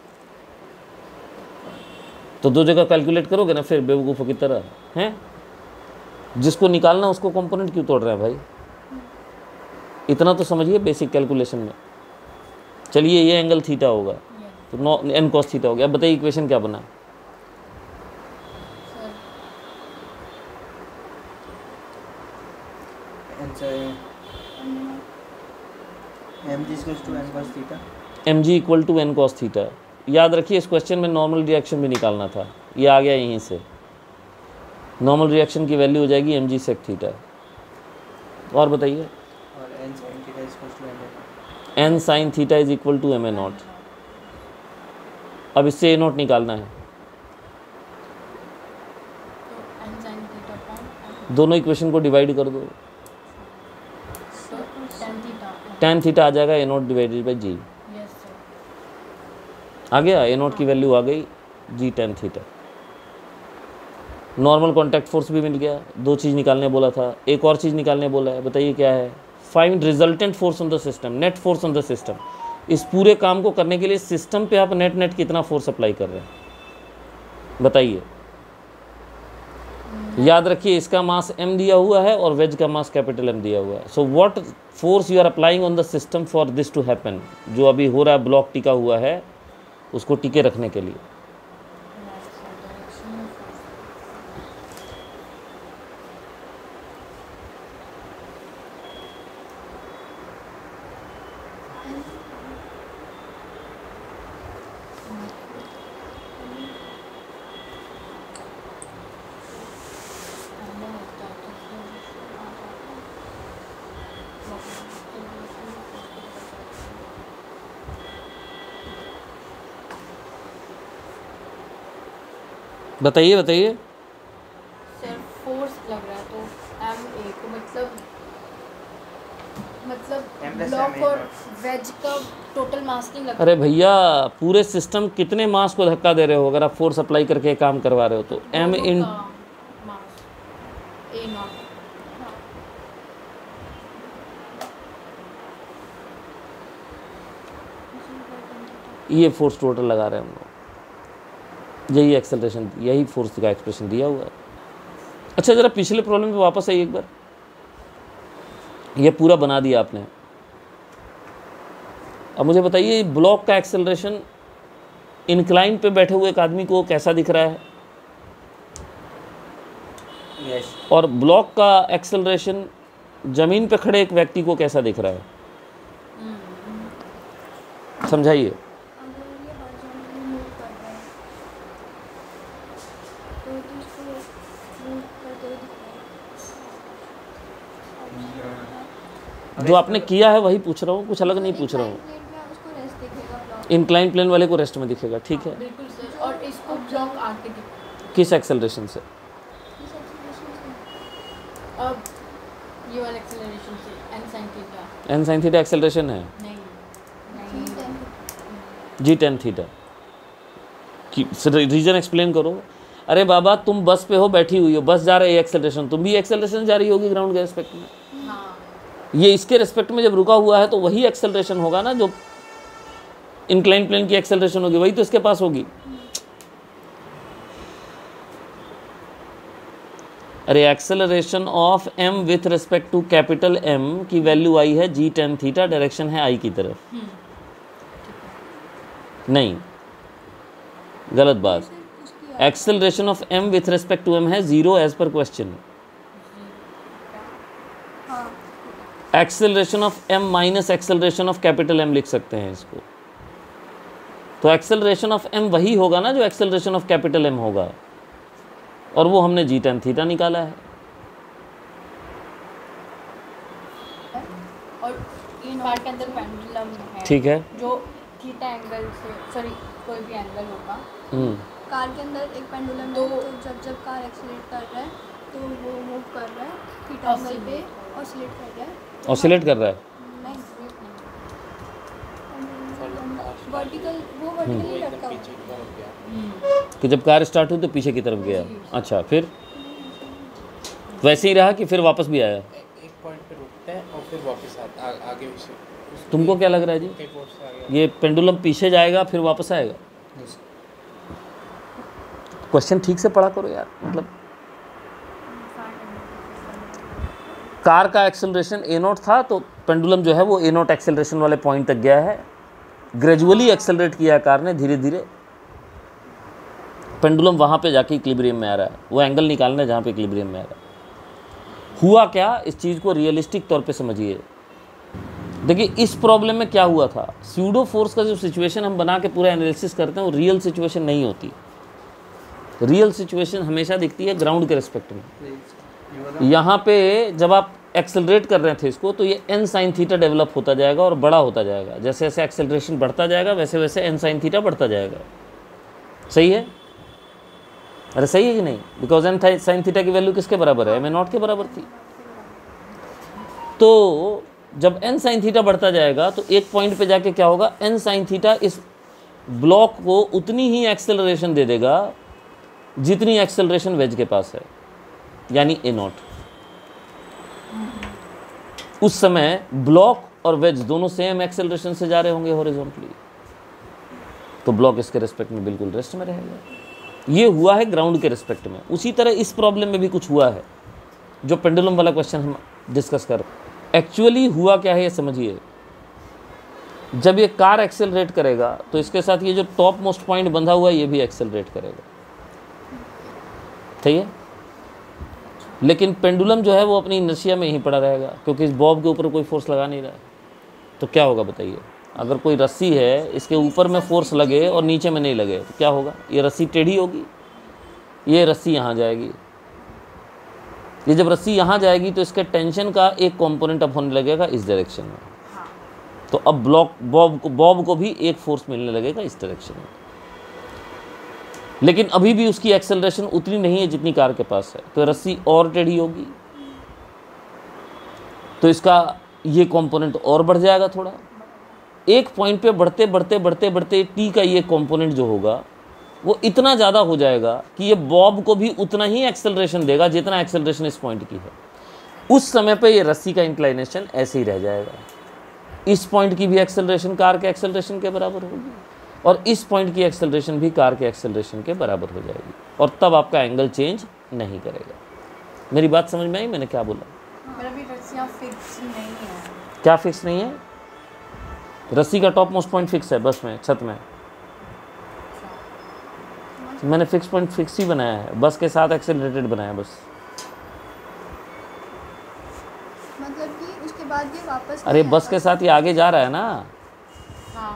तो दो जगह कैलकुलेट करोगे ना फिर बेवकूफ़ों की तरह हैं। जिसको निकालना उसको कंपोनेंट क्यों तोड़ रहे हैं भाई? इतना तो समझिए बेसिक कैलकुलेशन में। चलिए, ये एंगल थीटा होगा तो नो एन कॉस थीटा हो गया। अब बताइए इक्वेशन क्या बना? MG equals to N cos theta. M G equal to N cos theta. याद रखिए, इस क्वेश्चन में नॉर्मल रिएक्शन भी निकालना था, ये आ गया यहीं से। नॉर्मल रिएक्शन की वैल्यू हो जाएगी एम जी सेक थीटा। और बताइए, और N sin theta equals to N sine theta is equal to M A not. अब इससे ए नॉट निकालना है, तो n sin थीटा अपॉन दोनों इक्वेशन को डिवाइड कर दो, तो tan थीटा। टेन थीटा आ जाएगा A not divided by G. Yes sir. आ गया, ए नॉट की वैल्यू आ गई G tan theta. Normal contact force भी मिल गया। दो चीज़ निकालने बोला था, एक और चीज़ निकालने बोला है, बताइए क्या है? Find resultant force on the system, net force on the system. इस पूरे काम को करने के लिए सिस्टम पे आप नेट कितना फोर्स अप्लाई कर रहे हैं बताइए। याद रखिए, इसका मास m दिया हुआ है और वेज का मास कैपिटल M दिया हुआ है। So what force you are applying on the system for this to happen? जो अभी हो रहा है, ब्लॉक टिका हुआ है, उसको टिके रखने के लिए। बताइए बताइए। सर फोर्स लग रहा है तो m a को मतलब M plus ब्लॉक M और A वेज का टोटल मास नहीं लग अरे भैया, पूरे सिस्टम कितने मास को धक्का दे रहे हो? अगर आप फोर्स अप्लाई करके काम करवा रहे हो तो m in mass a not. ये फोर्स टोटल लगा रहे हैं हम लोग, यही एक्सेलरेशन, यही फोर्स का एक्सप्रेशन दिया हुआ है। अच्छा ज़रा पिछले प्रॉब्लम पे वापस आइए एक बार, ये पूरा बना दिया आपने। अब मुझे बताइए ब्लॉक का एक्सेलरेशन इंक्लाइन पे बैठे हुए एक आदमी को कैसा दिख रहा है, यस और ब्लॉक का एक्सेलरेशन ज़मीन पे खड़े एक व्यक्ति को कैसा दिख रहा है, समझाइए। अगर ये हॉरिजॉन्टली मूव कर रहा है तो इसको मूव करते हुए दिख रहा है। जो आपने किया है वही पूछ रहा हूँ, कुछ अलग नहीं पूछ रहा हूँ। प्लेन में उसको रेस्ट दिखेगा ब्लॉक। इंक्लाइन प्लेन वाले को रेस्ट में दिखेगा, ठीक है। बिल्कुल सर, और इसको ब्लॉक आके दिख। किस एक्सेलरेशन से? इस एक्सीलरेशन से अब ये वाला एक्सेलरेशन से n sin थीटा। एन साइन थीटा एक्सेलरेशन है, नहीं जी टेन थीटा की रीजन एक्सप्लेन करो। अरे बाबा तुम बस पे हो, बैठी हुई हो, बस जा रही है एक्सेलरेशन, तुम भी एक्सेलरेशन जा रही होगी ग्राउंड के रेस्पेक्ट में। हाँ ये इसके रेस्पेक्ट में जब रुका हुआ है तो वही एक्सेलरेशन होगा ना जो इंक्लाइन प्लेन की एक्सेलरेशन होगी, वही तो इसके पास होगी। अरे acceleration of m with respect to capital M की वैल्यू आई है जी टेन थीटा, डायरेक्शन है I की तरफ। नहीं, गलत बात। Acceleration of m with respect to m है 0 एज पर क्वेश्चन। हाँ acceleration of m minus acceleration of capital M लिख सकते हैं इसको। तो एक्सेलरेशन ऑफ m वही होगा ना जो एक्सेलरेशन ऑफ कैपिटल M होगा, और वो हमने जी टेन थीटा निकाला है। और इन पार्ट के अंदर पेंडुलम है, ठीक है। जो थीटा एंगल से, सॉरी कोई भी एंगल होगा। कार के अंदर एक पेंडुलम है, तो तो जब कार एक्सीलरेट कर रहा है तो वो मूव कर रहा है थीटा एंगल पे, ऑसिलेट कर रहा है। ऑसिलेट कर रहा है, नहीं वर्टिकल, वो वर्टिकली लटका हुआ पीछे की तरफ गया। कि जब कार स्टार्ट हुई तो पीछे की तरफ गया। अच्छा, फिर वैसे ही रहा कि फिर वापस भी आया? एक पॉइंट पे रुकता है और फिर वापस आता आगे उसे तुमको क्या लग रहा है जी, के फोर्स से आगे ये पेंडुलम पीछे जाएगा फिर वापस आएगा? क्वेश्चन ठीक से पढ़ा करो यार। मतलब कार का एक्सेलरेशन ए नॉट था, तो पेंडुलम जो है वो ए नॉट एक्सेलरेशन वाले पॉइंट तक गया है। ग्रेजुअली एक्सेलरेट किया है कार ने, धीरे धीरे पेंडुलम वहाँ पे जाके इक्विलिब्रियम में आ रहा है। वो एंगल निकालना है जहाँ पे इक्विलिब्रियम में आ रहा है। हुआ क्या, इस चीज़ को रियलिस्टिक तौर पे समझिए। देखिए इस प्रॉब्लम में क्या हुआ था, स्यूडो फोर्स का जो सिचुएशन हम बना के पूरा एनालिसिस करते हैं वो रियल सिचुएशन नहीं होती। रियल सिचुएशन हमेशा दिखती है ग्राउंड के रिस्पेक्ट में। यहाँ पे जब आप एक्सेलरेट कर रहे थे इसको, तो ये n sin थीटा डेवलप होता जाएगा और बड़ा होता जाएगा। जैसे जैसे एक्सेलरेशन बढ़ता जाएगा वैसे वैसे n sin थीटा बढ़ता जाएगा। सही है? अरे सही है कि नहीं? बिकॉज n sin थीटा की वैल्यू किसके बराबर है, m0 के बराबर थी। तो जब n sin थीटा बढ़ता जाएगा तो एक पॉइंट पे जाके क्या होगा, n sin थीटा इस ब्लॉक को उतनी ही एक्सेलरेशन दे देगा जितनी एक्सेलरेशन वेज के पास है, यानी a0। उस समय ब्लॉक और वेज दोनों सेम एक्सेलरेशन से जा रहे होंगे हॉरिजॉन्टली, तो ब्लॉक इसके रिस्पेक्ट में बिल्कुल रेस्ट में रहेगा। ये हुआ है ग्राउंड के रिस्पेक्ट में। उसी तरह इस प्रॉब्लम में भी कुछ हुआ है जो पेंडुलम वाला क्वेश्चन हम डिस्कस कर। एक्चुअली हुआ क्या है ये समझिए। जब ये कार एक्सेलरेट करेगा तो इसके साथ ये जो टॉप मोस्ट पॉइंट बंधा हुआ है ये भी एक्सेलरेट करेगा, ठीक है। लेकिन पेंडुलम जो है वो अपनी इनर्शिया में ही पड़ा रहेगा, क्योंकि इस बॉब के ऊपर कोई फोर्स लगा नहीं रहा है। तो क्या होगा बताइए, अगर कोई रस्सी है इसके ऊपर में फोर्स लगे और नीचे में नहीं लगे तो क्या होगा, ये रस्सी टेढ़ी होगी, ये रस्सी यहाँ जाएगी। ये जब रस्सी यहाँ जाएगी तो इसके टेंशन का एक कंपोनेंट अब होने लगेगा इस डायरेक्शन में। तो अब बॉब को भी एक फोर्स मिलने लगेगा इस डायरेक्शन में। लेकिन अभी भी उसकी एक्सेलरेशन उतनी नहीं है जितनी कार के पास है, तो रस्सी और टेढ़ी होगी, तो इसका ये कंपोनेंट और बढ़ जाएगा थोड़ा। एक पॉइंट पे बढ़ते बढ़ते बढ़ते बढ़ते टी का ये कंपोनेंट जो होगा वो इतना ज़्यादा हो जाएगा कि ये बॉब को भी उतना ही एक्सेलरेशन देगा जितना एक्सेलरेशन इस पॉइंट की है। उस समय पे ये रस्सी का इंक्लाइनेशन ऐसे ही रह जाएगा। इस पॉइंट की भी एक्सेलरेशन कार के एक्सेलरेशन के बराबर होगी और इस पॉइंट की एक्सेलरेशन भी कार के एक्सेलरेशन के बराबर हो जाएगी, और तब आपका एंगल चेंज नहीं करेगा। मेरी बात समझ में आई मैंने क्या बोला? मेरा भी रस्सियाँ फिक्स नहीं है। क्या फिक्स नहीं है? रस्सी का टॉप मोस्ट पॉइंट फिक्स है बस में, छत में। मैंने फिक्स पॉइंट फिक्स ही बनाया है, बस के साथ एक्सेलरेटेड बनाया बस। मतलब कि उसके बाद ये वापस अरे नहीं बस आएगा। के साथ ये आगे जा रहा है ना, हाँ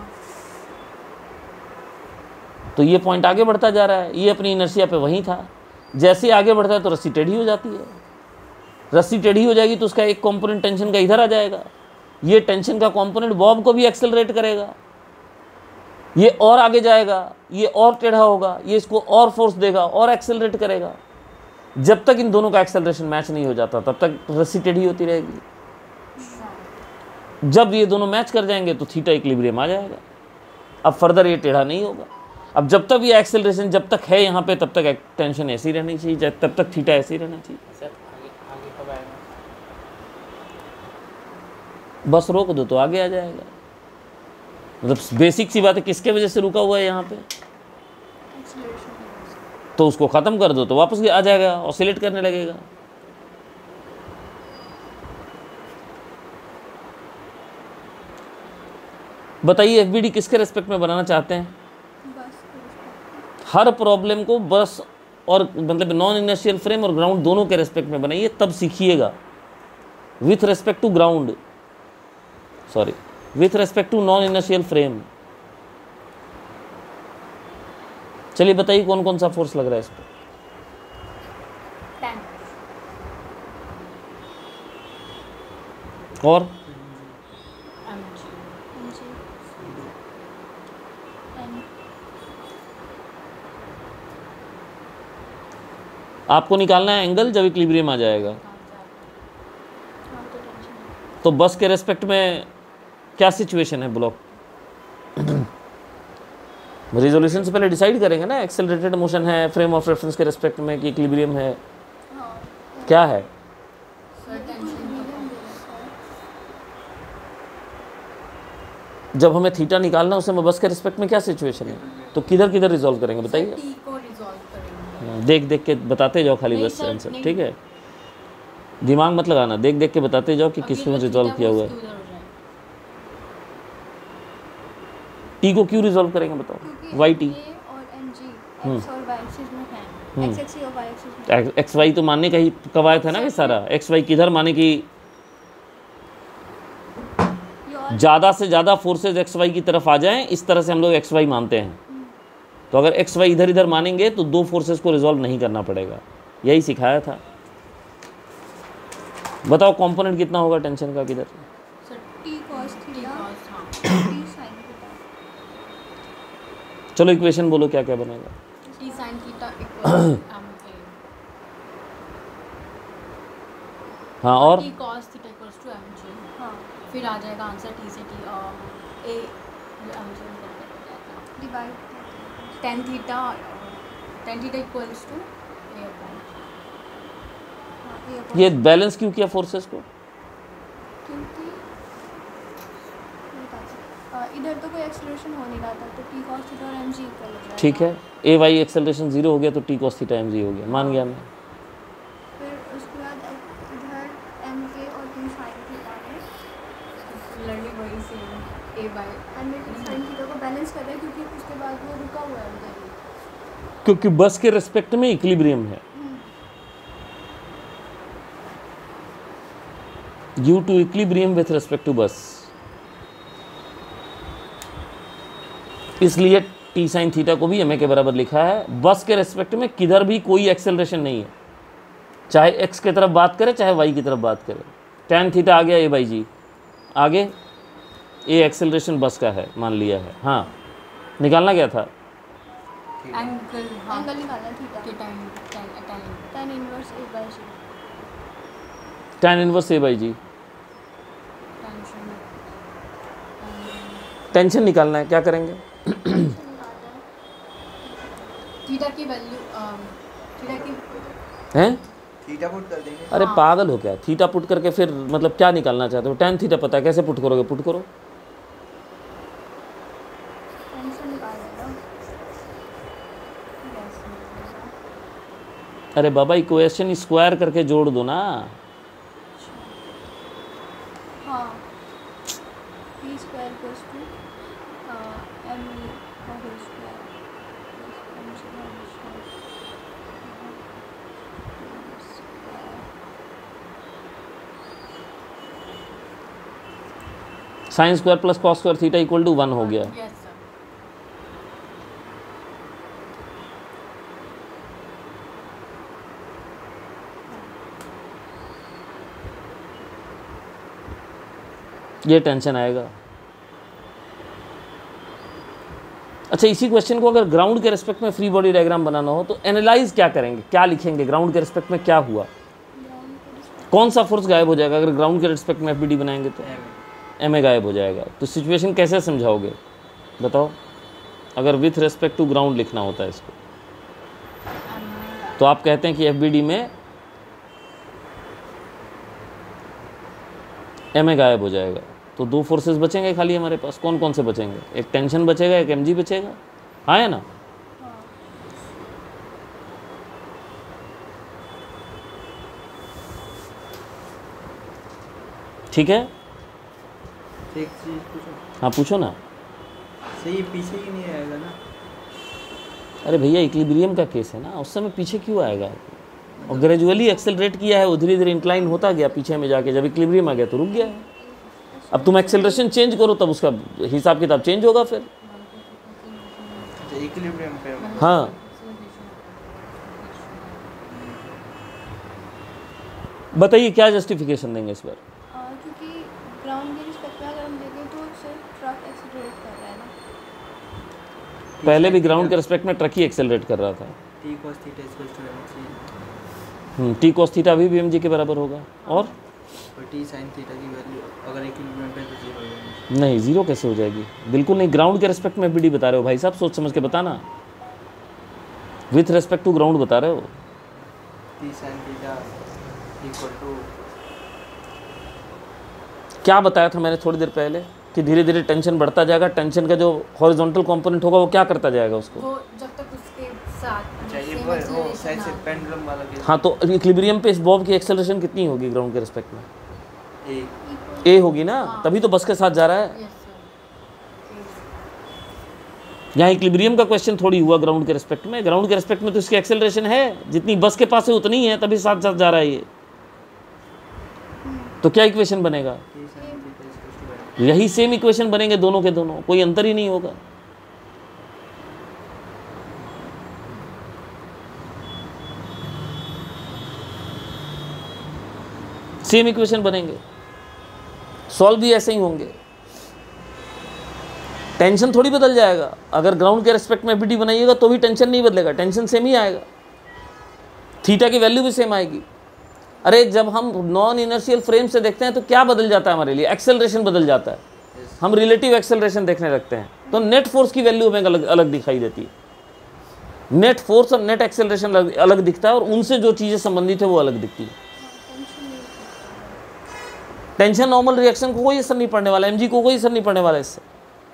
तो ये पॉइंट आगे बढ़ता जा रहा है, ये अपनी इनर्शिया पे वहीं था। जैसे ही आगे बढ़ता है तो रस्सी टेढ़ी हो जाती है। रस्सी टेढ़ी हो जाएगी तो उसका एक कंपोनेंट टेंशन का इधर आ जाएगा, ये टेंशन का कंपोनेंट बॉब को भी एक्सेलरेट करेगा, ये और आगे जाएगा, ये और टेढ़ा होगा, ये इसको और फोर्स देगा और एक्सेलरेट करेगा। जब तक इन दोनों का एक्सेलरेशन मैच नहीं हो जाता तब तक रस्सी टेढ़ी होती रहेगी। जब ये दोनों मैच कर जाएंगे तो थीटा इक्विलिब्रियम आ जाएगा। अब फर्दर ये टेढ़ा नहीं होगा। अब जब तक ये एक्सेलरेशन जब तक है यहाँ पे तब तक टेंशन ऐसी रहनी चाहिए, तब तक थीटा ऐसी रहना चाहिए। सर आगे आगे कब आएगा? बस रोक दो तो आगे आ जाएगा। मतलब बेसिक सी बात है, किसके वजह से रुका हुआ है यहाँ पे, एक्सेलरेशन की वजह से। तो उसको ख़त्म कर दो तो वापस आ जाएगा, ऑसिलेट करने लगेगा। बताइए एफबीडी किसके रेस्पेक्ट में बनाना चाहते हैं? बस के respect हर प्रॉब्लम को बस और मतलब नॉन इनर्शियल फ्रेम और ग्राउंड दोनों के रेस्पेक्ट में बनाइए, तब सीखिएगा। With respect to ground, sorry, with respect to non inertial frame. चलिए बताइए कौन कौन सा फोर्स लग रहा है इस पर? 10 और mg mg n आपको निकालना है एंगल जब इक्विलिब्रियम आ जाएगा। हाँ तो टेंशन है। तो बस के रेस्पेक्ट में क्या सिचुएशन है ब्लॉक? रिजोल्यूशन से पहले डिसाइड करेंगे ना, एक्सेलरेटेड मोशन है फ्रेम ऑफ रेफरेंस के रेस्पेक्ट में कि इक्विलिब्रियम है, हाँ क्या है? सर टेंशन इक्विलिब्रियम दे रखा है। जब हमें थीटा निकालना है उसमें बस के रेस्पेक्ट में क्या सिचुएशन है, तो किधर किधर रिजॉल्व करेंगे बताइए? टी को रिजॉल्व करेंगे। देख देख के बताते जाओ खाली नहीं बस सर, आंसर, नहीं। ठीक है? दिमाग मत लगाना, देख देख के बताते जाओ कि किस में रिजॉल्व किया हुआ है। टी को क्यों रिजॉल्व करेंगे बताओ? क्योंकि वाई टी, A और mg x और y एक्सिस में है, x एक्सिस और y एक्सिस में एक्स वाई तो मानने का ही कवायद है ना कि सारा एक्स वाई किधर माने कि ये और ज़्यादा से ज़्यादा फोर्सेज एक्स वाई की तरफ आ जाएं, इस तरह से हम लोग एक्स वाई मानते हैं। तो अगर एक्स वाई इधर इधर मानेंगे तो दो फोर्सेज को रिजॉल्व नहीं करना पड़ेगा, यही सिखाया था। बताओ कंपोनेंट कितना होगा टेंशन का किधर? Sir t cos T theta cos हाँ t sin थीटा चलो इक्वेशन बोलो क्या क्या बनेगा? T sine theta equal M हाँ और T cos theta equals to M G. हाँ फिर आ जाएगा आंसर टी से T A M G divide tan theta equals to A upon हाँ ये अपॉन ये बैलेंस क्यों किया फोर्सेस को? क्योंकि इधर तो कोई एक्सेलरेशन हो नहीं रहा था तो t cos थीटा और mg इक्वल हो जाएगा। ठीक है, ए वाई एक्सेलरेशन 0 हो गया तो T cos theta M G हो गया, मान गया मैं। फिर उसके बाद इधर m k और t sin थीटा है लड़ी वही same A by and t sin theta को बैलेंस कर रहा है क्योंकि उसके बाद वो रुका हुआ है उधर ही। क्योंकि बस के रेस्पेक्ट में इक्विलिब्रियम है, due to equilibrium with respect to bus, इसलिए टी साइन थीटा को भी एम के बराबर लिखा है। बस के रेस्पेक्ट में किधर भी कोई एक्सेलरेशन नहीं है, चाहे एक्स की तरफ बात करे चाहे वाई की तरफ बात करे। टैन थीटा आ गया ए बाई जी, आगे ए एक्सेलरेशन बस का है मान लिया है। हाँ निकालना क्या था? एंगल हाँ एंगल निकालना थीटा के time tan inverse a by g tan inverse A by G. Tension tension निकालना है, क्या करेंगे? थीटा की वैल्यू थीटा की हैं? थीटा पुट कर देंगे। अरे पागल हो क्या? थीटा पुट करके फिर मतलब क्या निकालना चाहते हो? टैन थीटा पता है, कैसे पुट करोगे? पुट करो। टेंशन निकाल देना अरे बाबा इक्वेशन स्क्वायर करके जोड़ दो ना। हाँ, p square equals to m का whole square plus m square. Sine square plus cos square theta equal to 1 हो गया। Yes sir. ये टेंशन आएगा। अच्छा, इसी क्वेश्चन को अगर ग्राउंड के रिस्पेक्ट में फ्री बॉडी डायग्राम बनाना हो तो एनालाइज क्या करेंगे, क्या लिखेंगे, ग्राउंड के रिस्पेक्ट में क्या हुआ, कौन सा फोर्स गायब हो जाएगा अगर ग्राउंड के रिस्पेक्ट में एफबीडी बनाएंगे तो एम ए गायब हो जाएगा। तो सिचुएशन कैसे समझाओगे बताओ, अगर विथ रिस्पेक्ट टू ग्राउंड लिखना होता है इसको? तो आप कहते हैं कि एफबीडी में एम ए गायब हो जाएगा, तो दो फोर्सेस बचेंगे खाली हमारे पास। कौन कौन से बचेंगे? एक टेंशन बचेगा, एक एमजी बचेगा। हाँ है ना? ठीक है, एक चीज पूछो। हाँ पूछो ना। सही पीछे ही नहीं आएगा ना? अरे भैया इक्विलिब्रियम का केस है ना, उस समय पीछे क्यों आएगा? और ग्रेजुअली एक्सेलरेट किया है, वो धीरे धीरे इंक्लाइन होता गया पीछे में जाके, जब इक्विलिब्रियम आ गया तो रुक गया है। अब तुम एक्सेलरेशन चेंज करो तब उसका हिसाब किताब चेंज होगा फिर। इक्विलिब्रियम पे हाँ बताइए क्या जस्टिफिकेशन देंगे इस बार? क्योंकि ग्राउंड के रिस्पेक्ट में अगर हम देखें तो सिर्फ ट्रक एक्सीलरेट कर रहा है ना। पहले भी ग्राउंड के रिस्पेक्ट में ट्रक ही एक्सेलरेट कर रहा था। t cos theta equals to mc T cos theta अभी भी एम जी के बराबर होगा। और t sin थीटा की वैल्यू अगर इक्विलिब्रियम पे तो 0 हो जाएगी। नहीं, जीरो कैसे हो जाएगी? बिल्कुल नहीं, ग्राउंड के रिस्पेक्ट में एफबीडी बता रहे हो भाई साहब, सोच समझ के बताना। विथ रिस्पेक्ट टू ग्राउंड बता रहे हो। t sin theta equal to क्या बताया था मैंने थोड़ी देर पहले कि धीरे धीरे टेंशन बढ़ता जाएगा, टेंशन का जो हॉरिजॉन्टल कंपोनेंट होगा वो क्या करता जाएगा उसको? वो जब तक उसके साथ चाहिए same वो acceleration शायद से ना हो। पेंडुलम वाला केस। हाँ, तो इक्विलिब्रियम पे इस बॉब की एक्सेलरेशन कितनी होगी ग्राउंड के रिस्पेक्ट में? एक ए होगी ना, तभी तो बस के साथ जा रहा है। Yes, sir. यहाँ इक्विलिब्रियम का क्वेश्चन थोड़ी हुआ ग्राउंड के रिस्पेक्ट में। ग्राउंड के रिस्पेक्ट में तो इसकी एक्सेलरेशन है, जितनी बस के पास है उतनी ही है, तभी साथ साथ जा रहा है ये। तो क्या इक्वेशन बनेगा? t sin theta equals to यही सेम इक्वेशन बनेंगे दोनों के दोनों, कोई अंतर ही नहीं होगा। सेम इक्वेशन बनेंगे, सॉल्व भी ऐसे ही होंगे। टेंशन थोड़ी बदल जाएगा। अगर ग्राउंड के रिस्पेक्ट में एफबीडी बनाइएगा तो भी टेंशन नहीं बदलेगा, टेंशन सेम ही आएगा, थीटा की वैल्यू भी सेम आएगी। अरे जब हम नॉन इनर्शियल फ्रेम से देखते हैं तो क्या बदल जाता है हमारे लिए? एक्सेलरेशन बदल जाता है। हम रिलेटिव एक्सेलरेशन देखने लगते हैं तो नेट फोर्स की वैल्यू हमें अलग दिखाई देती है। नेट फोर्स और नेट एक्सेलरेशन अलग दिखता है, और उनसे जो चीज़ें संबंधित है वो अलग दिखती है। टेंशन नॉर्मल रिएक्शन को कोई असर नहीं पड़ने वाला, एमजी को कोई असर नहीं पड़ने वाला इससे।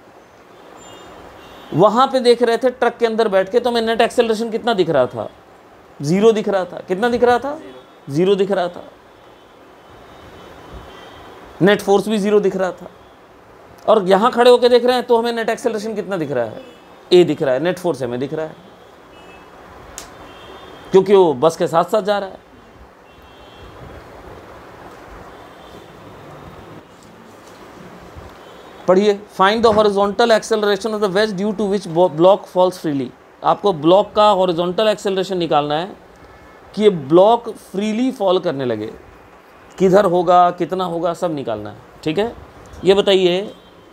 वहां पे देख रहे थे ट्रक के अंदर बैठ के, तो हमें नेट एक्सेलरेशन कितना दिख रहा था? 0 दिख रहा था। कितना दिख रहा था? 0 दिख रहा था। नेट फोर्स भी 0 दिख रहा था। और यहां खड़े होकर देख रहे हैं तो हमें नेट एक्सेलरेशन कितना दिख रहा है? ए दिख रहा है। नेट फोर्स हमें दिख रहा है क्योंकि वो बस के साथ साथ जा रहा है। पढ़िए, find the horizontal acceleration of the wedge due to which block falls freely. आपको ब्लॉक का हॉरिजॉन्टल एक्सेलरेशन निकालना है कि ये ब्लॉक फ्रीली फॉल करने लगे, किधर होगा, कितना होगा, सब निकालना है। ठीक है, ये बताइए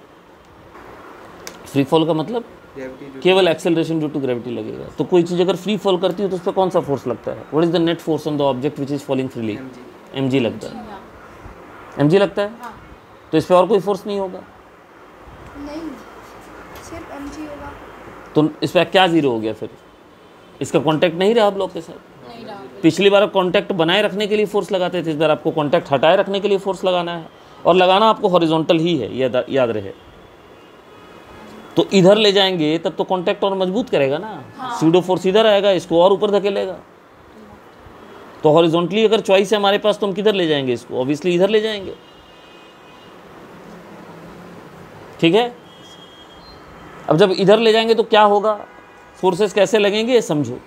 फ्री फॉल का मतलब केवल एक्सेलरेशन ड्यू टू ग्रेविटी लगेगा। तो कोई चीज़ अगर फ्री फॉल करती है तो उस पर कौन सा फोर्स लगता है? What is the net force on the object which is falling freely? mg लगता है। mg लगता है, तो इस पर और कोई फोर्स नहीं होगा। नहीं, सिर्फ mg होगा। तो इस पर क्या 0 हो गया फिर? इसका कांटेक्ट नहीं रहा ब्लॉक के साथ। नहीं रहा। पिछली बार कांटेक्ट बनाए रखने के लिए फोर्स लगाते थे, इस बार आपको कांटेक्ट हटाए रखने के लिए फोर्स लगाना है, और लगाना आपको हॉरिजॉन्टल ही है, याद रहे। तो इधर ले जाएंगे तब तो कांटेक्ट और मजबूत करेगा ना। सूडो फोर्स इधर आएगा, इसको और ऊपर धकेलेगा। तो हॉरिजॉन्टली अगर चॉइस है हमारे पास तो हम किधर ले जाएंगे इसको? ऑब्वियसली इधर ले जाएंगे। ठीक है, अब जब इधर ले जाएंगे तो क्या होगा, फोर्सेस कैसे लगेंगे ये समझो।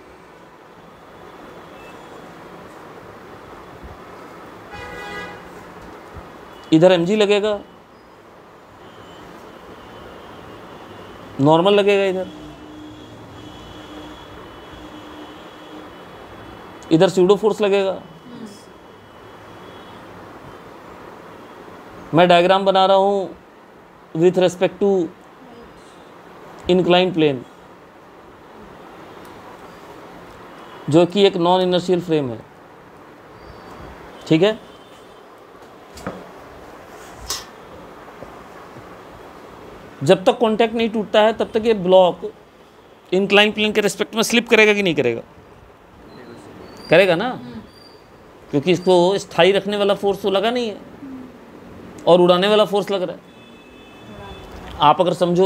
इधर mg लगेगा, नॉर्मल लगेगा, इधर स्यूडो फोर्स लगेगा। मैं डायग्राम बना रहा हूं with respect to incline plane, जो कि एक नॉन इनर्शियल फ्रेम है। ठीक है, जब तक कांटेक्ट नहीं टूटता है तब तक ये ब्लॉक इंक्लाइन प्लेन के रेस्पेक्ट में स्लिप करेगा कि नहीं करेगा? करेगा ना, क्योंकि इसको स्थायी रखने वाला फोर्स तो लगा नहीं है और उड़ाने वाला फोर्स लग रहा है। आप अगर समझो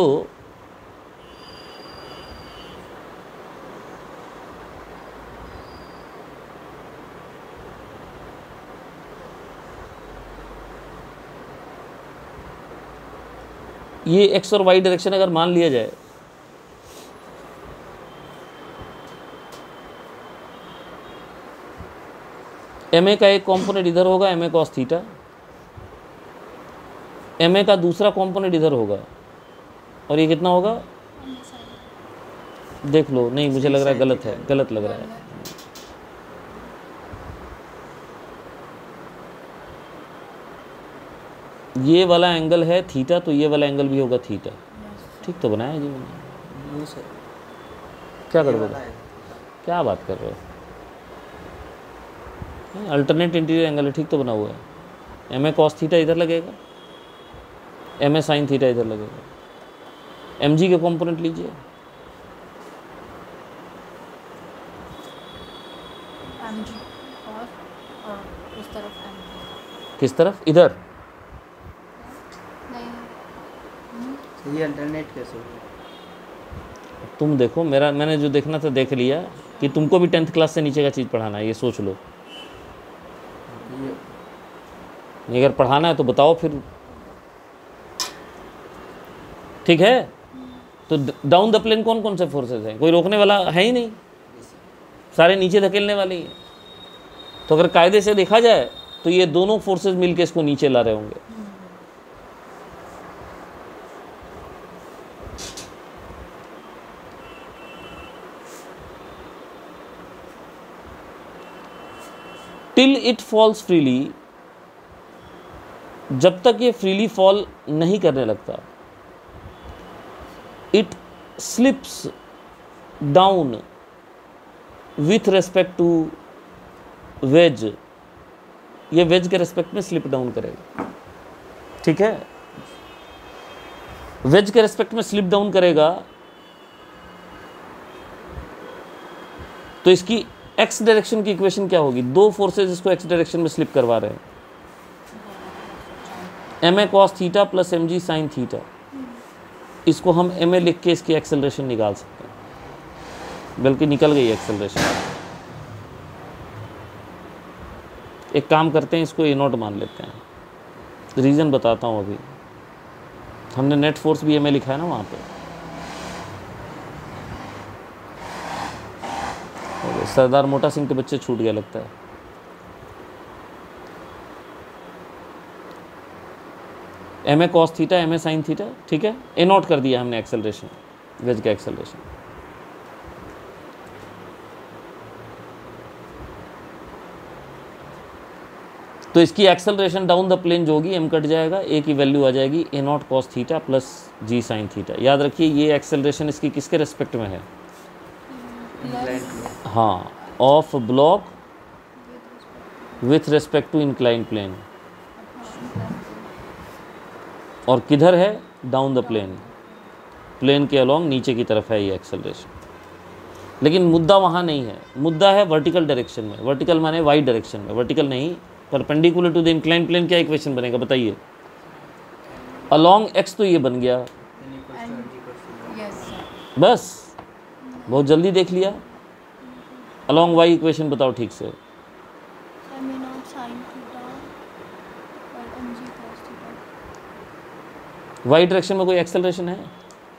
ये एक्स और वाई डायरेक्शन अगर मान लिया जाए, एम ए का एक कंपोनेंट इधर होगा M A cos theta, M A का दूसरा कंपोनेंट इधर होगा, और ये कितना होगा देख लो। नहीं, मुझे लग रहा है गलत है, गलत लग रहा है। ये वाला एंगल है थीटा, तो ये वाला एंगल भी होगा थीटा। ठीक तो बनाया जी मैंने। क्या गड़बड़ है? क्या बात कर रहे हो? अल्टरनेट इंटीरियर एंगल है, ठीक तो बना हुआ है। एम ए कॉस थीटा इधर लगेगा, एम ए साइन थीटा इधर लगेगा। एम जी के कॉम्पोनेंट लीजिए, mg और उस तरफ mg। किस तरफ? इधर। नहीं, ये अल्टरनेट कैसे होगा? तुम देखो, मैंने जो देखना था देख लिया कि तुमको भी 10th क्लास से नीचे का चीज़ पढ़ाना है, ये सोच लो। नहीं अगर पढ़ाना है तो बताओ फिर। ठीक है, तो डाउन द प्लेन कौन कौन से फोर्सेस हैं? कोई रोकने वाला है ही नहीं, सारे नीचे धकेलने वाले ही हैं। तो अगर कायदे से देखा जाए तो ये दोनों फोर्सेस मिलके इसको नीचे ला रहे होंगे। टिल इट फॉल्स फ्रीली, जब तक ये फ्रीली फॉल नहीं करने लगता, it slips down with respect to wedge, ये वेज के रेस्पेक्ट में स्लिप डाउन करेगा। ठीक है, वेज के रेस्पेक्ट में स्लिप डाउन करेगा तो इसकी एक्स डायरेक्शन की इक्वेशन क्या होगी? दो फोर्सेस इसको एक्स डायरेक्शन में स्लिप करवा रहे हैं, M A cos theta plus M G sine theta. इसको हम एम ए लिख के इसकी एक्सेलरेशन निकाल सकते हैं, बल्कि निकल गई एक्सेलरेशन। एक काम करते हैं, इसको ए नॉट मान लेते हैं। रीज़न बताता हूँ अभी। हमने नेट फोर्स भी एम ए लिखा है ना वहाँ पे। सरदार मोटा सिंह के बच्चे छूट गया लगता है। M A cos theta M A sine theta, ठीक है, ए नॉट कर दिया हमने एक्सेलरेशन, वेज का एक्सेलरेशन। तो इसकी एक्सेलरेशन डाउन द प्लेन जो होगी, एम कट जाएगा, ए की वैल्यू आ जाएगी A not cos theta plus G sine theta. याद रखिए ये एक्सेलरेशन इसकी किसके रेस्पेक्ट में है? हाँ, of block with respect to incline plane. और किधर है? डाउन द प्लेन, प्लेन के अलोंग नीचे की तरफ है ये एक्सेलरेशन। लेकिन मुद्दा वहाँ नहीं है, मुद्दा है वर्टिकल डायरेक्शन में। वर्टिकल माने वाई डायरेक्शन में, वर्टिकल नहीं, perpendicular to the incline plane. क्या इक्वेशन बनेगा बताइए? अलोंग एक्स तो ये बन गया, बस बहुत जल्दी देख लिया। अलोंग वाई इक्वेशन बताओ ठीक से। वाई डायरेक्शन में कोई एक्सेलरेशन है?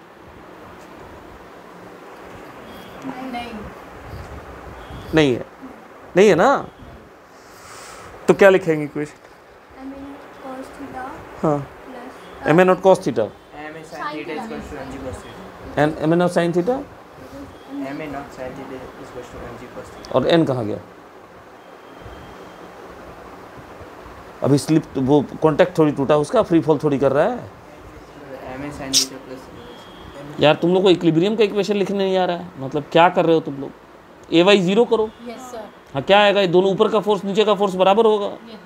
नहीं नहीं है, नहीं है ना? तो क्या लिखेंगे equation? M in cos theta हाँ, plus M A not cos theta M A sine theta is equal to M G cos theta and M A not sine theta M A not sine theta is equal to M G cos theta. और N कहाँ गया? अभी slip वो contact थोड़ी टूटा उसका, free fall थोड़ी कर रहा है M A sine theta plus यार। तुम लोग को इक्विलिब्रियम का इक्वेशन लिखने नहीं आ रहा है, मतलब क्या कर रहे हो तुम लोग? ए वाई जीरो करो। यस सर हाँ, क्या आएगा? ये दोनों ऊपर का फोर्स नीचे का फोर्स बराबर होगा। Yes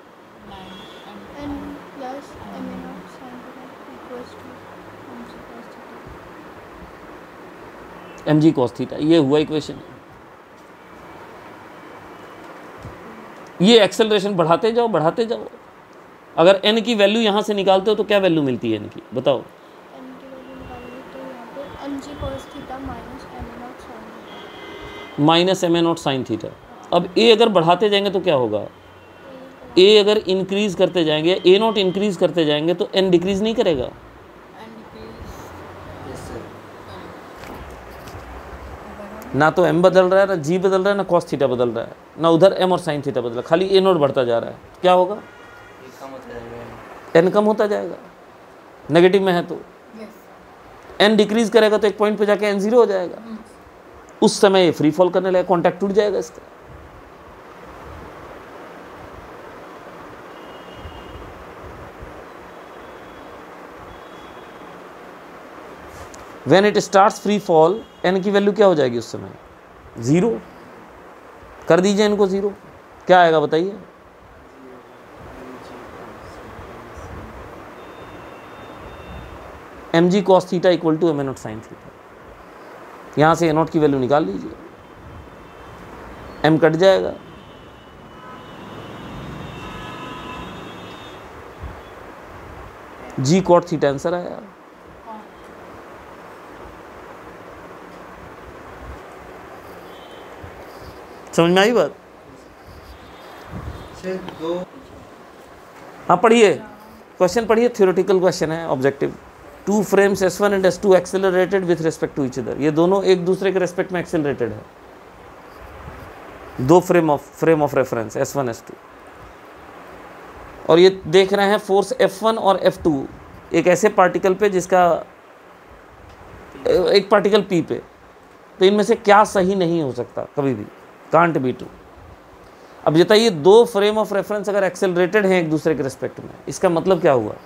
N plus M in of sine theta equals to M G cos theta. M G cos theta, ये हुआ इक्वेशन। ये एक्सेलरेशन बढ़ाते जाओ बढ़ाते जाओ। अगर एन की वैल्यू यहाँ से निकालते हो तो क्या वैल्यू मिलती है एन की, बताओ? एन की वैल्यू निकालेंगे तो यहाँ पे M G cos theta minus M in of sine theta. Minus M A not sine theta. अब ए अगर बढ़ाते जाएंगे तो क्या होगा? ए अगर इंक्रीज करते जाएंगे, ए नॉट इंक्रीज करते जाएंगे तो एन डिक्रीज नहीं करेगा। Yes sir. ना तो एम बदल रहा है, ना जी बदल रहा है, ना कॉस थीटा बदल रहा है, ना उधर एम और साइन थीटा बदल रहा है, खाली ए नॉट बढ़ता जा रहा है। क्या होगा? ये कम होता जाएगा। एन कम होता जाएगा, नेगेटिव में है तो। यस एन डिक्रीज करेगा तो एक पॉइंट पे जाके एन जीरो हो जाएगा। उस समय ये फ्री फॉल करने लगेगा, कॉन्टैक्ट टूट जाएगा इसका। When it starts free fall, N की वैल्यू क्या हो जाएगी उस समय? जीरो। कर दीजिए इनको जीरो, क्या आएगा बताइए? M G cos theta equal to M A not sine theta. यहाँ से ए नॉट की वैल्यू निकाल लीजिए, एम कट जाएगा, जी कॉट थीटा आंसर आया। समझ में आई बात? सर दो हाँ पढ़िए, क्वेश्चन पढ़िए, थ्योरेटिकल क्वेश्चन है, objective. Two frames S1 and S2 accelerated with respect to each other. ये दोनों एक दूसरे के रेस्पेक्ट में एक्सेलरेटेड है। दो frame of reference S1 S2, और ये देख रहे हैं फोर्स F1 और F2 एक ऐसे पार्टिकल पे जिसका एक पार्टिकल P पे। तो इनमें से क्या सही नहीं हो सकता कभी भी, कांट बी ट्रू। अब बताइए, दो फ्रेम ऑफ रेफरेंस अगर एक्सेलरेटेड हैं एक दूसरे के रिस्पेक्ट में, इसका मतलब क्या हुआ?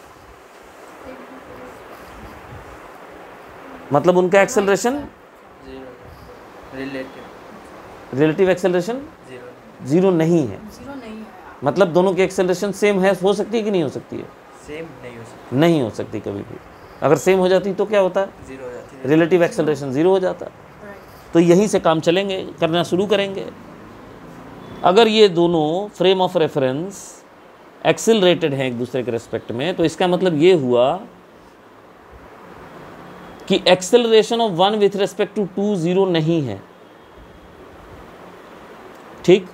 मतलब उनका acceleration zero relative acceleration zero zero नहीं है। जीरो नहीं है। मतलब दोनों की एक्सेलरेशन सेम है, हो सकती है कि नहीं हो सकती है? सेम नहीं हो सकता, नहीं हो सकती कभी भी। अगर सेम हो जाती तो क्या होता? जीरो हो जाती है। रिलेटिव एक्सेलरेशन जीरो हो जाता। तो यहीं से काम चलेंगे, करना शुरू करेंगे। अगर ये दोनों फ्रेम ऑफ रेफरेंस एक्सेलरेटेड हैं एक दूसरे के रेस्पेक्ट में, तो इसका मतलब ये हुआ कि acceleration of one with respect to two zero नहीं है। ठीक,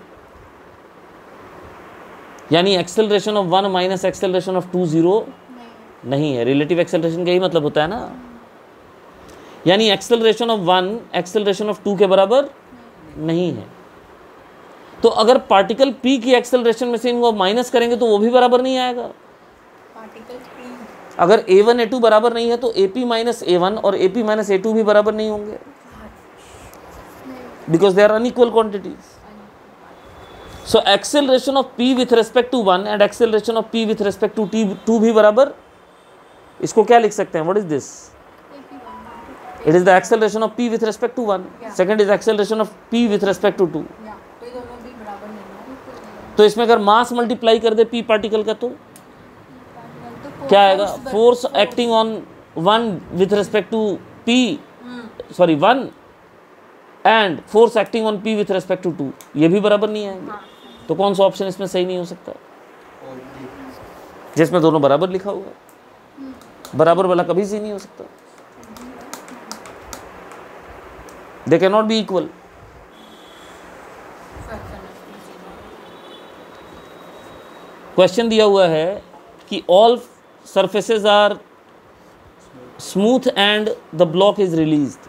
यानी acceleration of one minus acceleration of two zero नहीं है। रिलेटिव एक्सेलरेशन का ही मतलब होता है ना, यानी acceleration of one acceleration of two के बराबर नहीं है। तो अगर पार्टिकल P की एक्सेलरेशन में से इनको माइनस करेंगे तो वो भी बराबर नहीं आएगा। पार्टिकल P अगर A1 A2 बराबर नहीं है तो AP माइनस A1 और AP माइनस A2 भी बराबर नहीं होंगे, because they are unequal quantities. So acceleration of P with respect to one and acceleration of P with respect to T2 भी बराबर। इसको क्या लिख सकते हैं? What is this? It is the acceleration of P with respect to 1. Yeah. Second is acceleration of P with respect to 2. या तो ये दोनों भी बराबर नहीं है। तो इसमें अगर मास मल्टीप्लाई कर दे P पार्टिकल का तो क्या आएगा? Force acting on one with respect to P, sorry one, and force acting on P with respect to 2, ये भी बराबर नहीं आएंगे। तो कौन सा ऑप्शन इसमें सही नहीं हो सकता? जिसमें दोनों बराबर लिखा हुआ है। बराबर वाला कभी सही नहीं हो सकता। They cannot be equal. Question दिया हुआ है कि all surfaces are smooth and the block is released.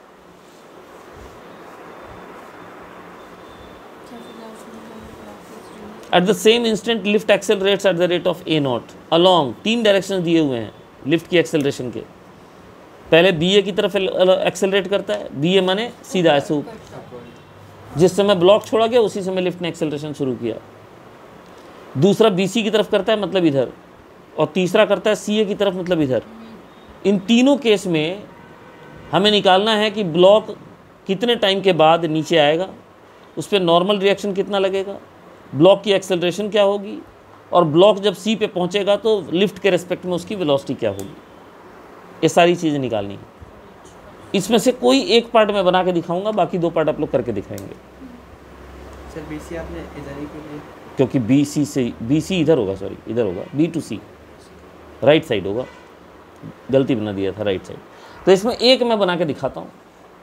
At the same instant lift accelerates at the rate of a naught along, 3 direction दिए हुए हैं लिफ्ट की एक्सेलरेशन के। पहले बी ए की तरफ एक्सेलरेट करता है, बी ए माने सीधा ऐसे ऊपर, जिस समय ब्लॉक छोड़ा गया उसी समय लिफ्ट ने एक्सेलरेशन शुरू किया। दूसरा बी सी की तरफ करता है मतलब इधर, और तीसरा करता है सी ए की तरफ मतलब इधर। इन तीनों केस में हमें निकालना है कि ब्लॉक कितने टाइम के बाद नीचे आएगा, उस पर नॉर्मल रिएक्शन कितना लगेगा, ब्लॉक की एक्सेलरेशन क्या होगी, और ब्लॉक जब सी पे पहुंचेगा तो लिफ्ट के रेस्पेक्ट में उसकी वेलोसिटी क्या होगी। ये सारी चीज़ें निकालनी है। इसमें से कोई एक पार्ट मैं बना के दिखाऊंगा, बाकी 2 पार्ट आप लोग करके दिखाएंगे। सर बीसी आपने इधर ही क्यों लिया? क्योंकि बी सी इधर होगा, सॉरी इधर होगा, B to C right side होगा, गलती बना दिया था राइट साइड। तो इसमें एक मैं बना के दिखाता हूँ।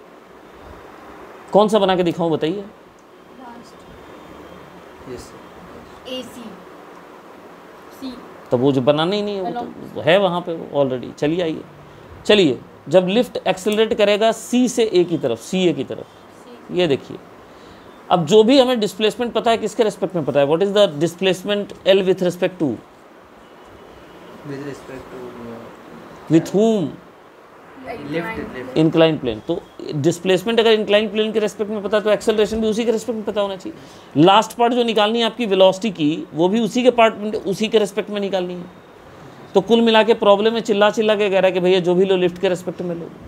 कौन सा बना के दिखाऊँ बताइए? यस AC C तो वो जो बनाना ही नहीं है, वो तो है वहाँ पे ऑलरेडी। चलिए आइए, चलिए जब लिफ्ट एक्सेलरेट करेगा सी से ए की तरफ, सी ए की तरफ, ये देखिए। अब जो भी हमें डिस्प्लेसमेंट पता है किसके रेस्पेक्ट में पता है, what is the displacement L with respect to, with respect to with hmm, lift incline plane. तो डिस्प्लेसमेंट अगर इंक्लाइन प्लेन के रेस्पेक्ट में पता है तो एक्सेलरेशन भी उसी के रेस्पेक्ट में पता होना चाहिए। लास्ट पार्ट जो निकालनी है आपकी वेलोसिटी की, वो भी उसी के पार्ट, उसी के रेस्पेक्ट में निकालनी है। तो कुल मिला के प्रॉब्लम में चिल्ला चिल्ला के कह रहा है कि भैया जो भी लो लिफ्ट के रेस्पेक्ट में लो।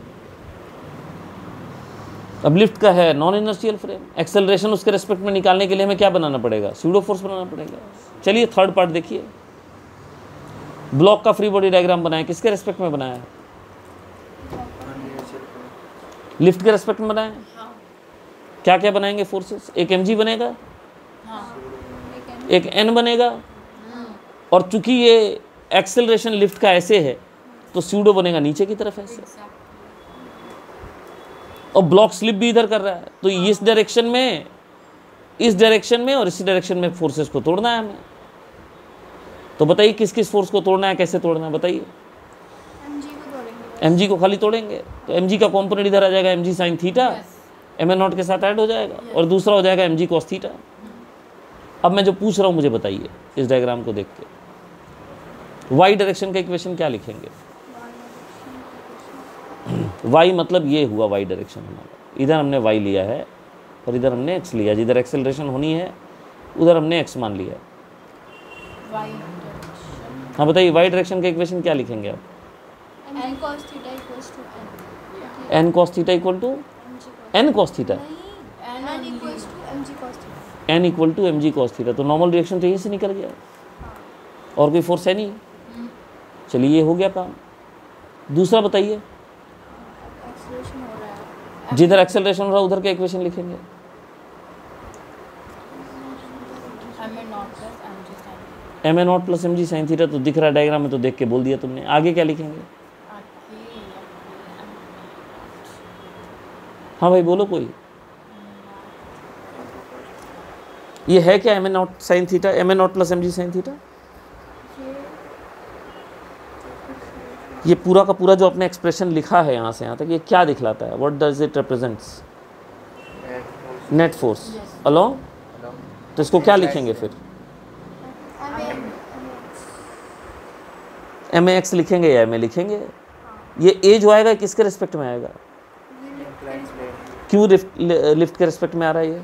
अब लिफ्ट का है नॉन इनर्शियल फ्रेम, एक्सेलरेशन उसके रेस्पेक्ट में निकालने के लिए हमें क्या बनाना पड़ेगा, स्यूडो फोर्स बनाना पड़ेगा। चलिए थर्ड पार्ट देखिए, ब्लॉक का फ्री बॉडी डायग्राम बनाया, किसके रेस्पेक्ट में बनाया है? लिफ्ट के रेस्पेक्ट में बनाया। क्या क्या बनाएंगे फोर्सेस? एक mg बनेगा, एक n बनेगा, और चूंकि ये एक्सेलरेशन लिफ्ट का ऐसे है तो स्यूडो बनेगा नीचे की तरफ ऐसे, और ब्लॉक स्लिप भी इधर कर रहा है। तो इस डायरेक्शन में, इस डायरेक्शन में और इसी डायरेक्शन में फोर्सेस को तोड़ना है हमें। तो बताइए किस किस फोर्स को तोड़ना है, कैसे तोड़ना है बताइए? mg को खाली तोड़ेंगे तो mg का कॉम्पोनेंट इधर आ जाएगा, mg साइन थीटा mn0 के साथ ऐड हो जाएगा, और दूसरा हो जाएगा mg कॉस थीटा। अब मैं जो पूछ रहा हूँ मुझे बताइए इस डायग्राम को देख के, y डायरेक्शन का इक्वेशन क्या लिखेंगे? y मतलब ये हुआ y डायरेक्शन हमारा, इधर हमने y लिया है और इधर हमने x लिया। जिधर एक्सेलरेशन होनी है उधर हमने x मान लिया है। Y direction हाँ बताइए y डायरेक्शन का इक्वेशन क्या लिखेंगे आप? n cos theta equals to n cos theta equal to n cos थीटा, n equals to mg cos theta। n equal to mg cos theta. तो नॉर्मल रिएक्शन तो यहीं से निकल गया, और कोई फोर्स है नहीं। चलिए ये हो गया काम। दूसरा बताइए, एक्सेलरेशन हो रहा है, जिधर एक्सेलरेशन हो रहा है उधर का इक्वेशन लिखेंगे? mn0 plus mg sin ma0 plus mg sine theta. तो दिख रहा है डायग्राम में, तो देख के बोल दिया तुमने। आगे क्या लिखेंगे? हाँ भाई बोलो कोई। ये है क्या ma0 sine theta, ma0 plus mg sine theta? ये पूरा का पूरा जो आपने एक्सप्रेशन लिखा है यहाँ से यहाँ तक, ये क्या दिखलाता है? What does it represents? Net force along. तो इसको क्या लिखेंगे फिर? mx लिखेंगे या ma लिखेंगे? ये a जो आएगा किसके रिस्पेक्ट में आएगा? क्यों लिफ्ट के रिस्पेक्ट में आ रहा है ये?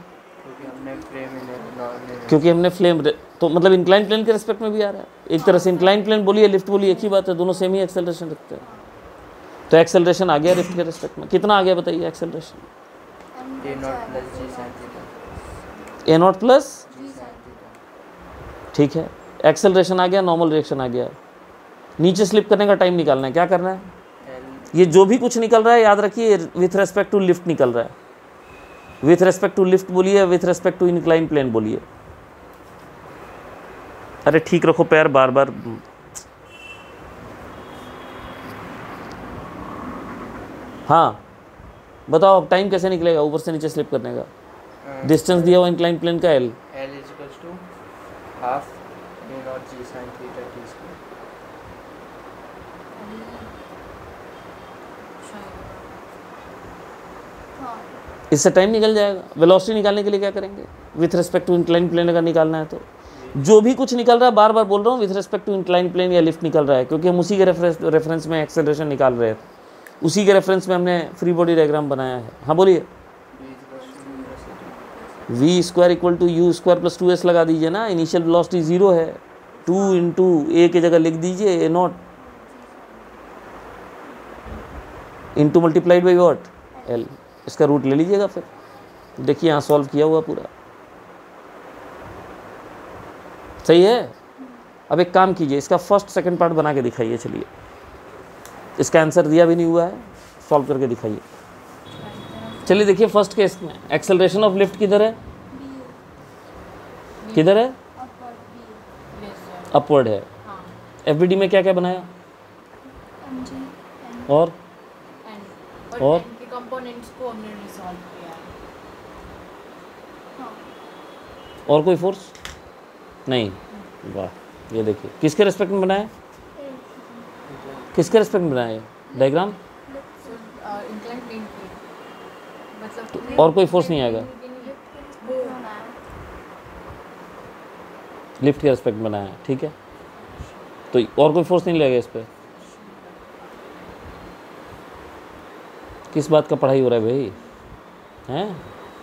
क्योंकि हमने फ्लेम, तो मतलब इंक्लाइन प्लेन के रिस्पेक्ट में भी आ रहा है। एक तरह से इंक्लाइन प्लेन बोलिए, लिफ्ट बोलिए, एक ही बात है, दोनों सेम ही एक्सेलरेशन रखते हैं। तो एक्सेलरेशन आ गया लिफ्ट के रिस्पेक्ट में। कितना आ गया बताइए एक्सेलरेशन? a0 प्लस, ठीक है, एक्सेलरेशन आ गया, नॉर्मल रिएक्शन आ गया। नीचे स्लिप करने का टाइम निकालना है। क्या करना है? ये जो भी कुछ निकल रहा है याद रखिए विथ रेस्पेक्ट टू लिफ्ट निकल रहा है। विथ रेस्पेक्ट टू लिफ्ट बोलिए, with respect to incline plane बोलिए। अरे ठीक रखो पैर, बार बार। हाँ बताओ अब टाइम कैसे निकलेगा ऊपर से नीचे स्लिप करने का? डिस्टेंस दिया हुआ इंक्लाइन प्लेन का L equals to half a0 g sin theta t square. हाँ इससे टाइम निकल जाएगा। वेलोसिटी निकालने के लिए क्या करेंगे? With respect to incline plane अगर निकालना है तो जो भी कुछ निकल रहा है, बार बार बोल रहा हूँ, with respect to incline plane या लिफ्ट निकल रहा है, क्योंकि हम उसी के रेफरेंस में एक्सेलरेशन निकाल रहे थे, उसी के रेफरेंस में हमने फ्री बॉडी डायग्राम बनाया है। हाँ बोलिए। v square equal to U square plus 2s लगा दीजिए ना, इनिशियल वेलोसिटी 0 है, 2 इंटू ए की जगह लिख दीजिए a not into multiplied by what L, इसका रूट ले लीजिएगा। फिर देखिए यहाँ सॉल्व किया हुआ पूरा सही है। अब एक काम कीजिए, इसका फर्स्ट सेकंड पार्ट बना के दिखाइए। चलिए, इसका आंसर दिया भी नहीं हुआ है, सॉल्व करके दिखाइए। चलिए देखिए, फर्स्ट केस में एक्सेलरेशन ऑफ लिफ्ट किधर है? किधर है? अपवर्ड है। एफबीडी में क्या क्या बनाया? और और के कंपोनेंट्स को हमने रिजॉल्व किया है। और कोई फोर्स नहीं? वाह, ये देखिए किसके रेस्पेक्ट में बनाया? किसके रेस्पेक्ट में बनाया डायग्राम? इंक्लाइन प्लेन की, मतलब और कोई फोर्स नहीं आएगा, लिफ्ट के रेस्पेक्ट में बनाया है, ठीक है। तो और कोई फोर्स नहीं लगेगा इस पर। किस बात का पढ़ाई हो रहा है भाई? हैं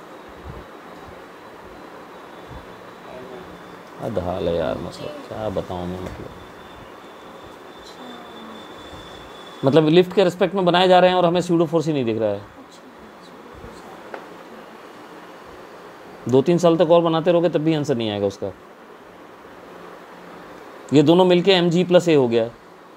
अधाल है यार, मतलब क्या बताऊं मैं। मतलब लिफ्ट के रिस्पेक्ट में बनाए जा रहे हैं और हमें स्यूडो फोर्स ही नहीं दिख रहा है। 2-3 साल तक और बनाते रहोगे तब भी आंसर नहीं आएगा उसका। ये दोनों मिलके mg प्लस ए हो गया।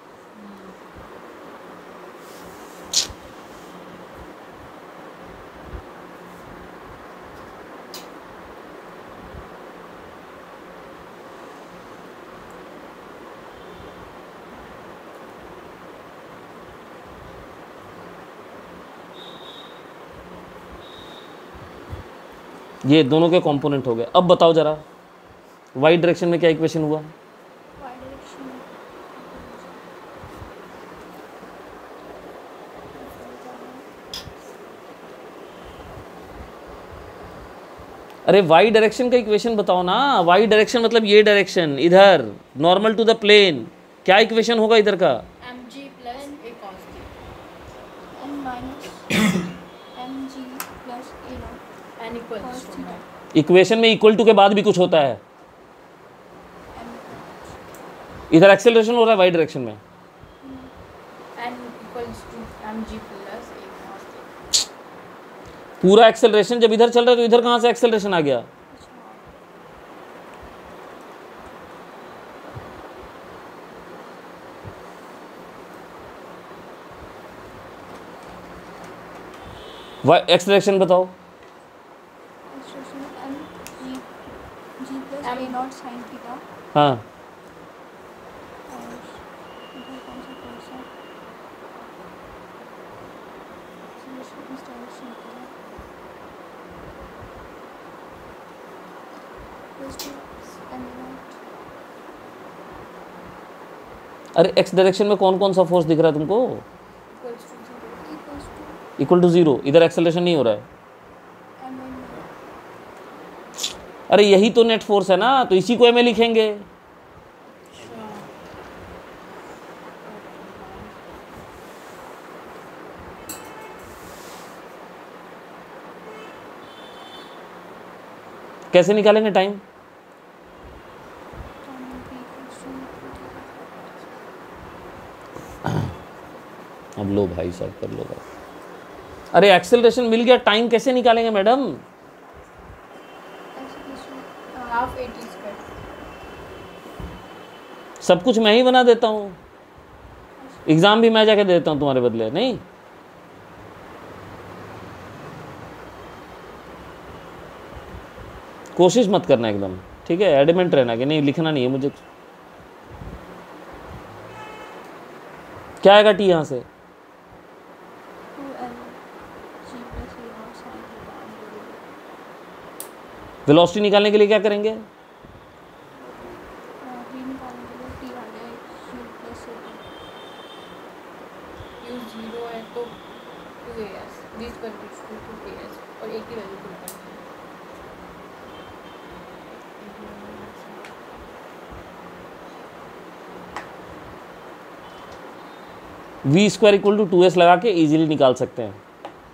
ये दोनों के कंपोनेंट हो गए। अब बताओ जरा, वाई डायरेक्शन में क्या इक्वेशन हुआ? अरे वाई डायरेक्शन का इक्वेशन बताओ ना। वाई डायरेक्शन मतलब ये डायरेक्शन, इधर नॉर्मल टू द प्लेन। क्या इक्वेशन होगा इधर का? mg plus a cos t n minus mg plus a not n equals to equation में इक्वल टू के बाद भी कुछ होता है। इधर एक्सेलरेशन हो रहा है वाई डायरेक्शन में, n equals to mg plus a cos t। पूरा एक्सेलरेशन जब इधर चल रहा है तो इधर कहाँ से एक्सेलरेशन आ गया? एक्सेलरेशन बताओ। g plus a not sine theta. हाँ, और इधर कौन सा फोर्स है? इस डायरेक्शन के लिए प्लस टू n नॉट। अरे एक्स डायरेक्शन में कौन कौन सा फोर्स दिख रहा है तुमको? Equals to 0 equals to equal to 0। इधर एक्सेलरेशन नहीं हो रहा है। m n। अरे यही तो नेट फोर्स है ना, तो इसी को एम लिखेंगे। कैसे निकालेंगे टाइम? अब लो भाई साहब, कर लो भाई। अरे एक्सेलरेशन मिल गया, टाइम कैसे निकालेंगे madam? Half a t square. सब कुछ मैं ही बना देता हूँ, एग्जाम भी मैं जाके देता हूँ तुम्हारे बदले। नहीं, कोशिश मत करना एकदम, ठीक है? एडमेंट रहना कि नहीं, लिखना नहीं है मुझे। क्या आएगा टी यहाँ से? वेलोसिटी निकालने के लिए क्या करेंगे? u 0 है तो 2as 20 पर KS और एक ही वैल्यू पुट करनी है। We square equal to 2s लगा के इजीली निकाल सकते हैं।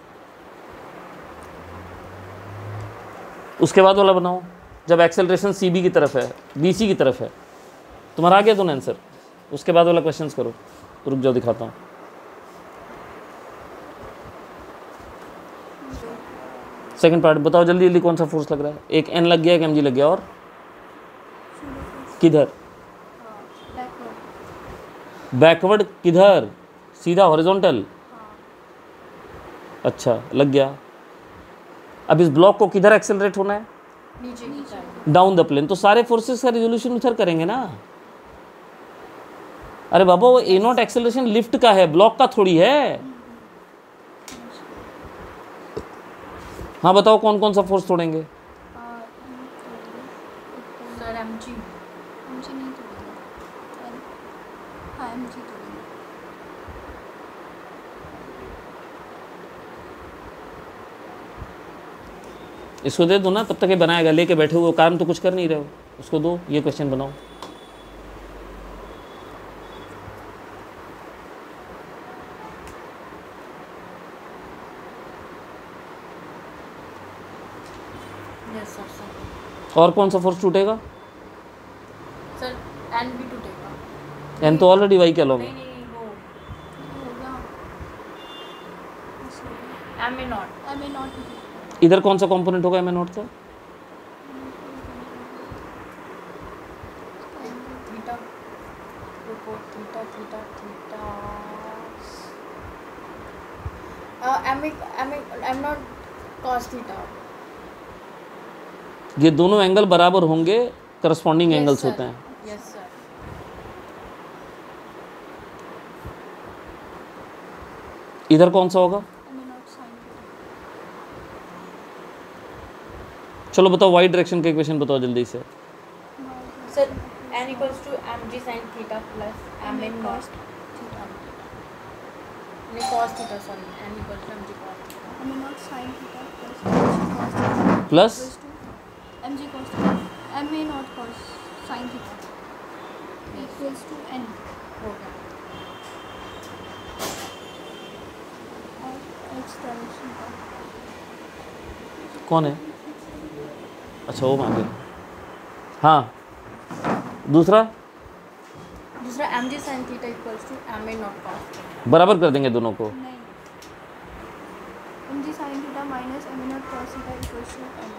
उसके बाद वाला बनाओ, जब एक्सेलरेशन CB की तरफ है, BC की तरफ है। तुम्हारा आ गया दोनों आंसर। उसके बाद वाला क्वेश्चंस करो, रुक जाओ दिखाता हूँ। सेकंड पार्ट बताओ जल्दी जल्दी, कौन सा फोर्स लग रहा है? एक N लग गया, एक mg लग गया, और किधर? बैकवर्ड। बैकवर्ड किधर? सीधा हॉरिजॉन्टल। अच्छा लग गया। अब इस ब्लॉक को किधर एक्सेलरेट होना है? नीचे की साइड। Down the plane. तो सारे फोर्सेस का रिजोल्यूशन उधर करेंगे ना। अरे बाबा वो A0 एक्सेलरेशन लिफ्ट का है, ब्लॉक का थोड़ी है। हाँ बताओ कौन कौन सा फोर्स तोड़ेंगे? सर mg एमजी नहीं तोड़ेंगे। हाँ एमजी तोड़ेंगे। इसको दे दो ना, तब तक ये बनाएगा। लेके बैठे हुए काम तो कुछ कर नहीं रहे हो, उसको दो, ये क्वेश्चन बनाओ। यस सर सर और कौन सा फोर्स टूटेगा? सर n भी टूटेगा। एन तो ऑलरेडी वाई के अलोंग नहीं है। नहीं नहीं वो होगा m में नॉट एम ए नॉट इधर कौन सा कंपोनेंट होगा M0 का? Theta report theta theta theta m not cos theta. ये दोनों एंगल बराबर होंगे, करस्पॉन्डिंग एंगल्स होते हैं। Yes sir. इधर कौन सा होगा? एम ए नॉट साइन चलो बताओ वाई डायरेक्शन के इक्वेशन बताओ जल्दी से। Sir n equals to mg sin theta plus m in cos theta. नहीं cos theta sorry, n equals to mg cos theta. M A not sine theta plus M G cos theta M A not cos sine theta equals to N हो गया। और x direction का कौन है? अच्छा वो मांगे। हाँ दूसरा दूसरा mg sin theta equals to m in not cos theta. बराबर कर देंगे दोनों को। नहीं M G sine theta minus M A not cos theta equals to N.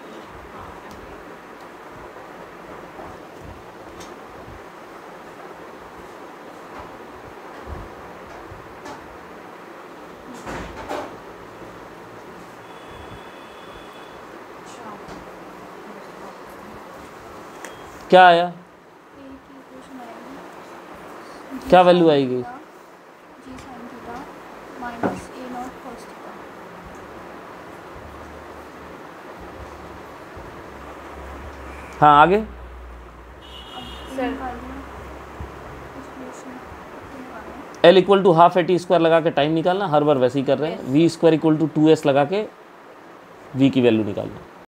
क्या आया? क्या वैल्यू आएगी? G sine theta minus A not cos theta. हाँ आगे। Sir L equal to half AT square लगा के टाइम निकालना, हर बार वैसे ही कर रहे हैं। V square equal to 2s लगा के V की वैल्यू निकालना।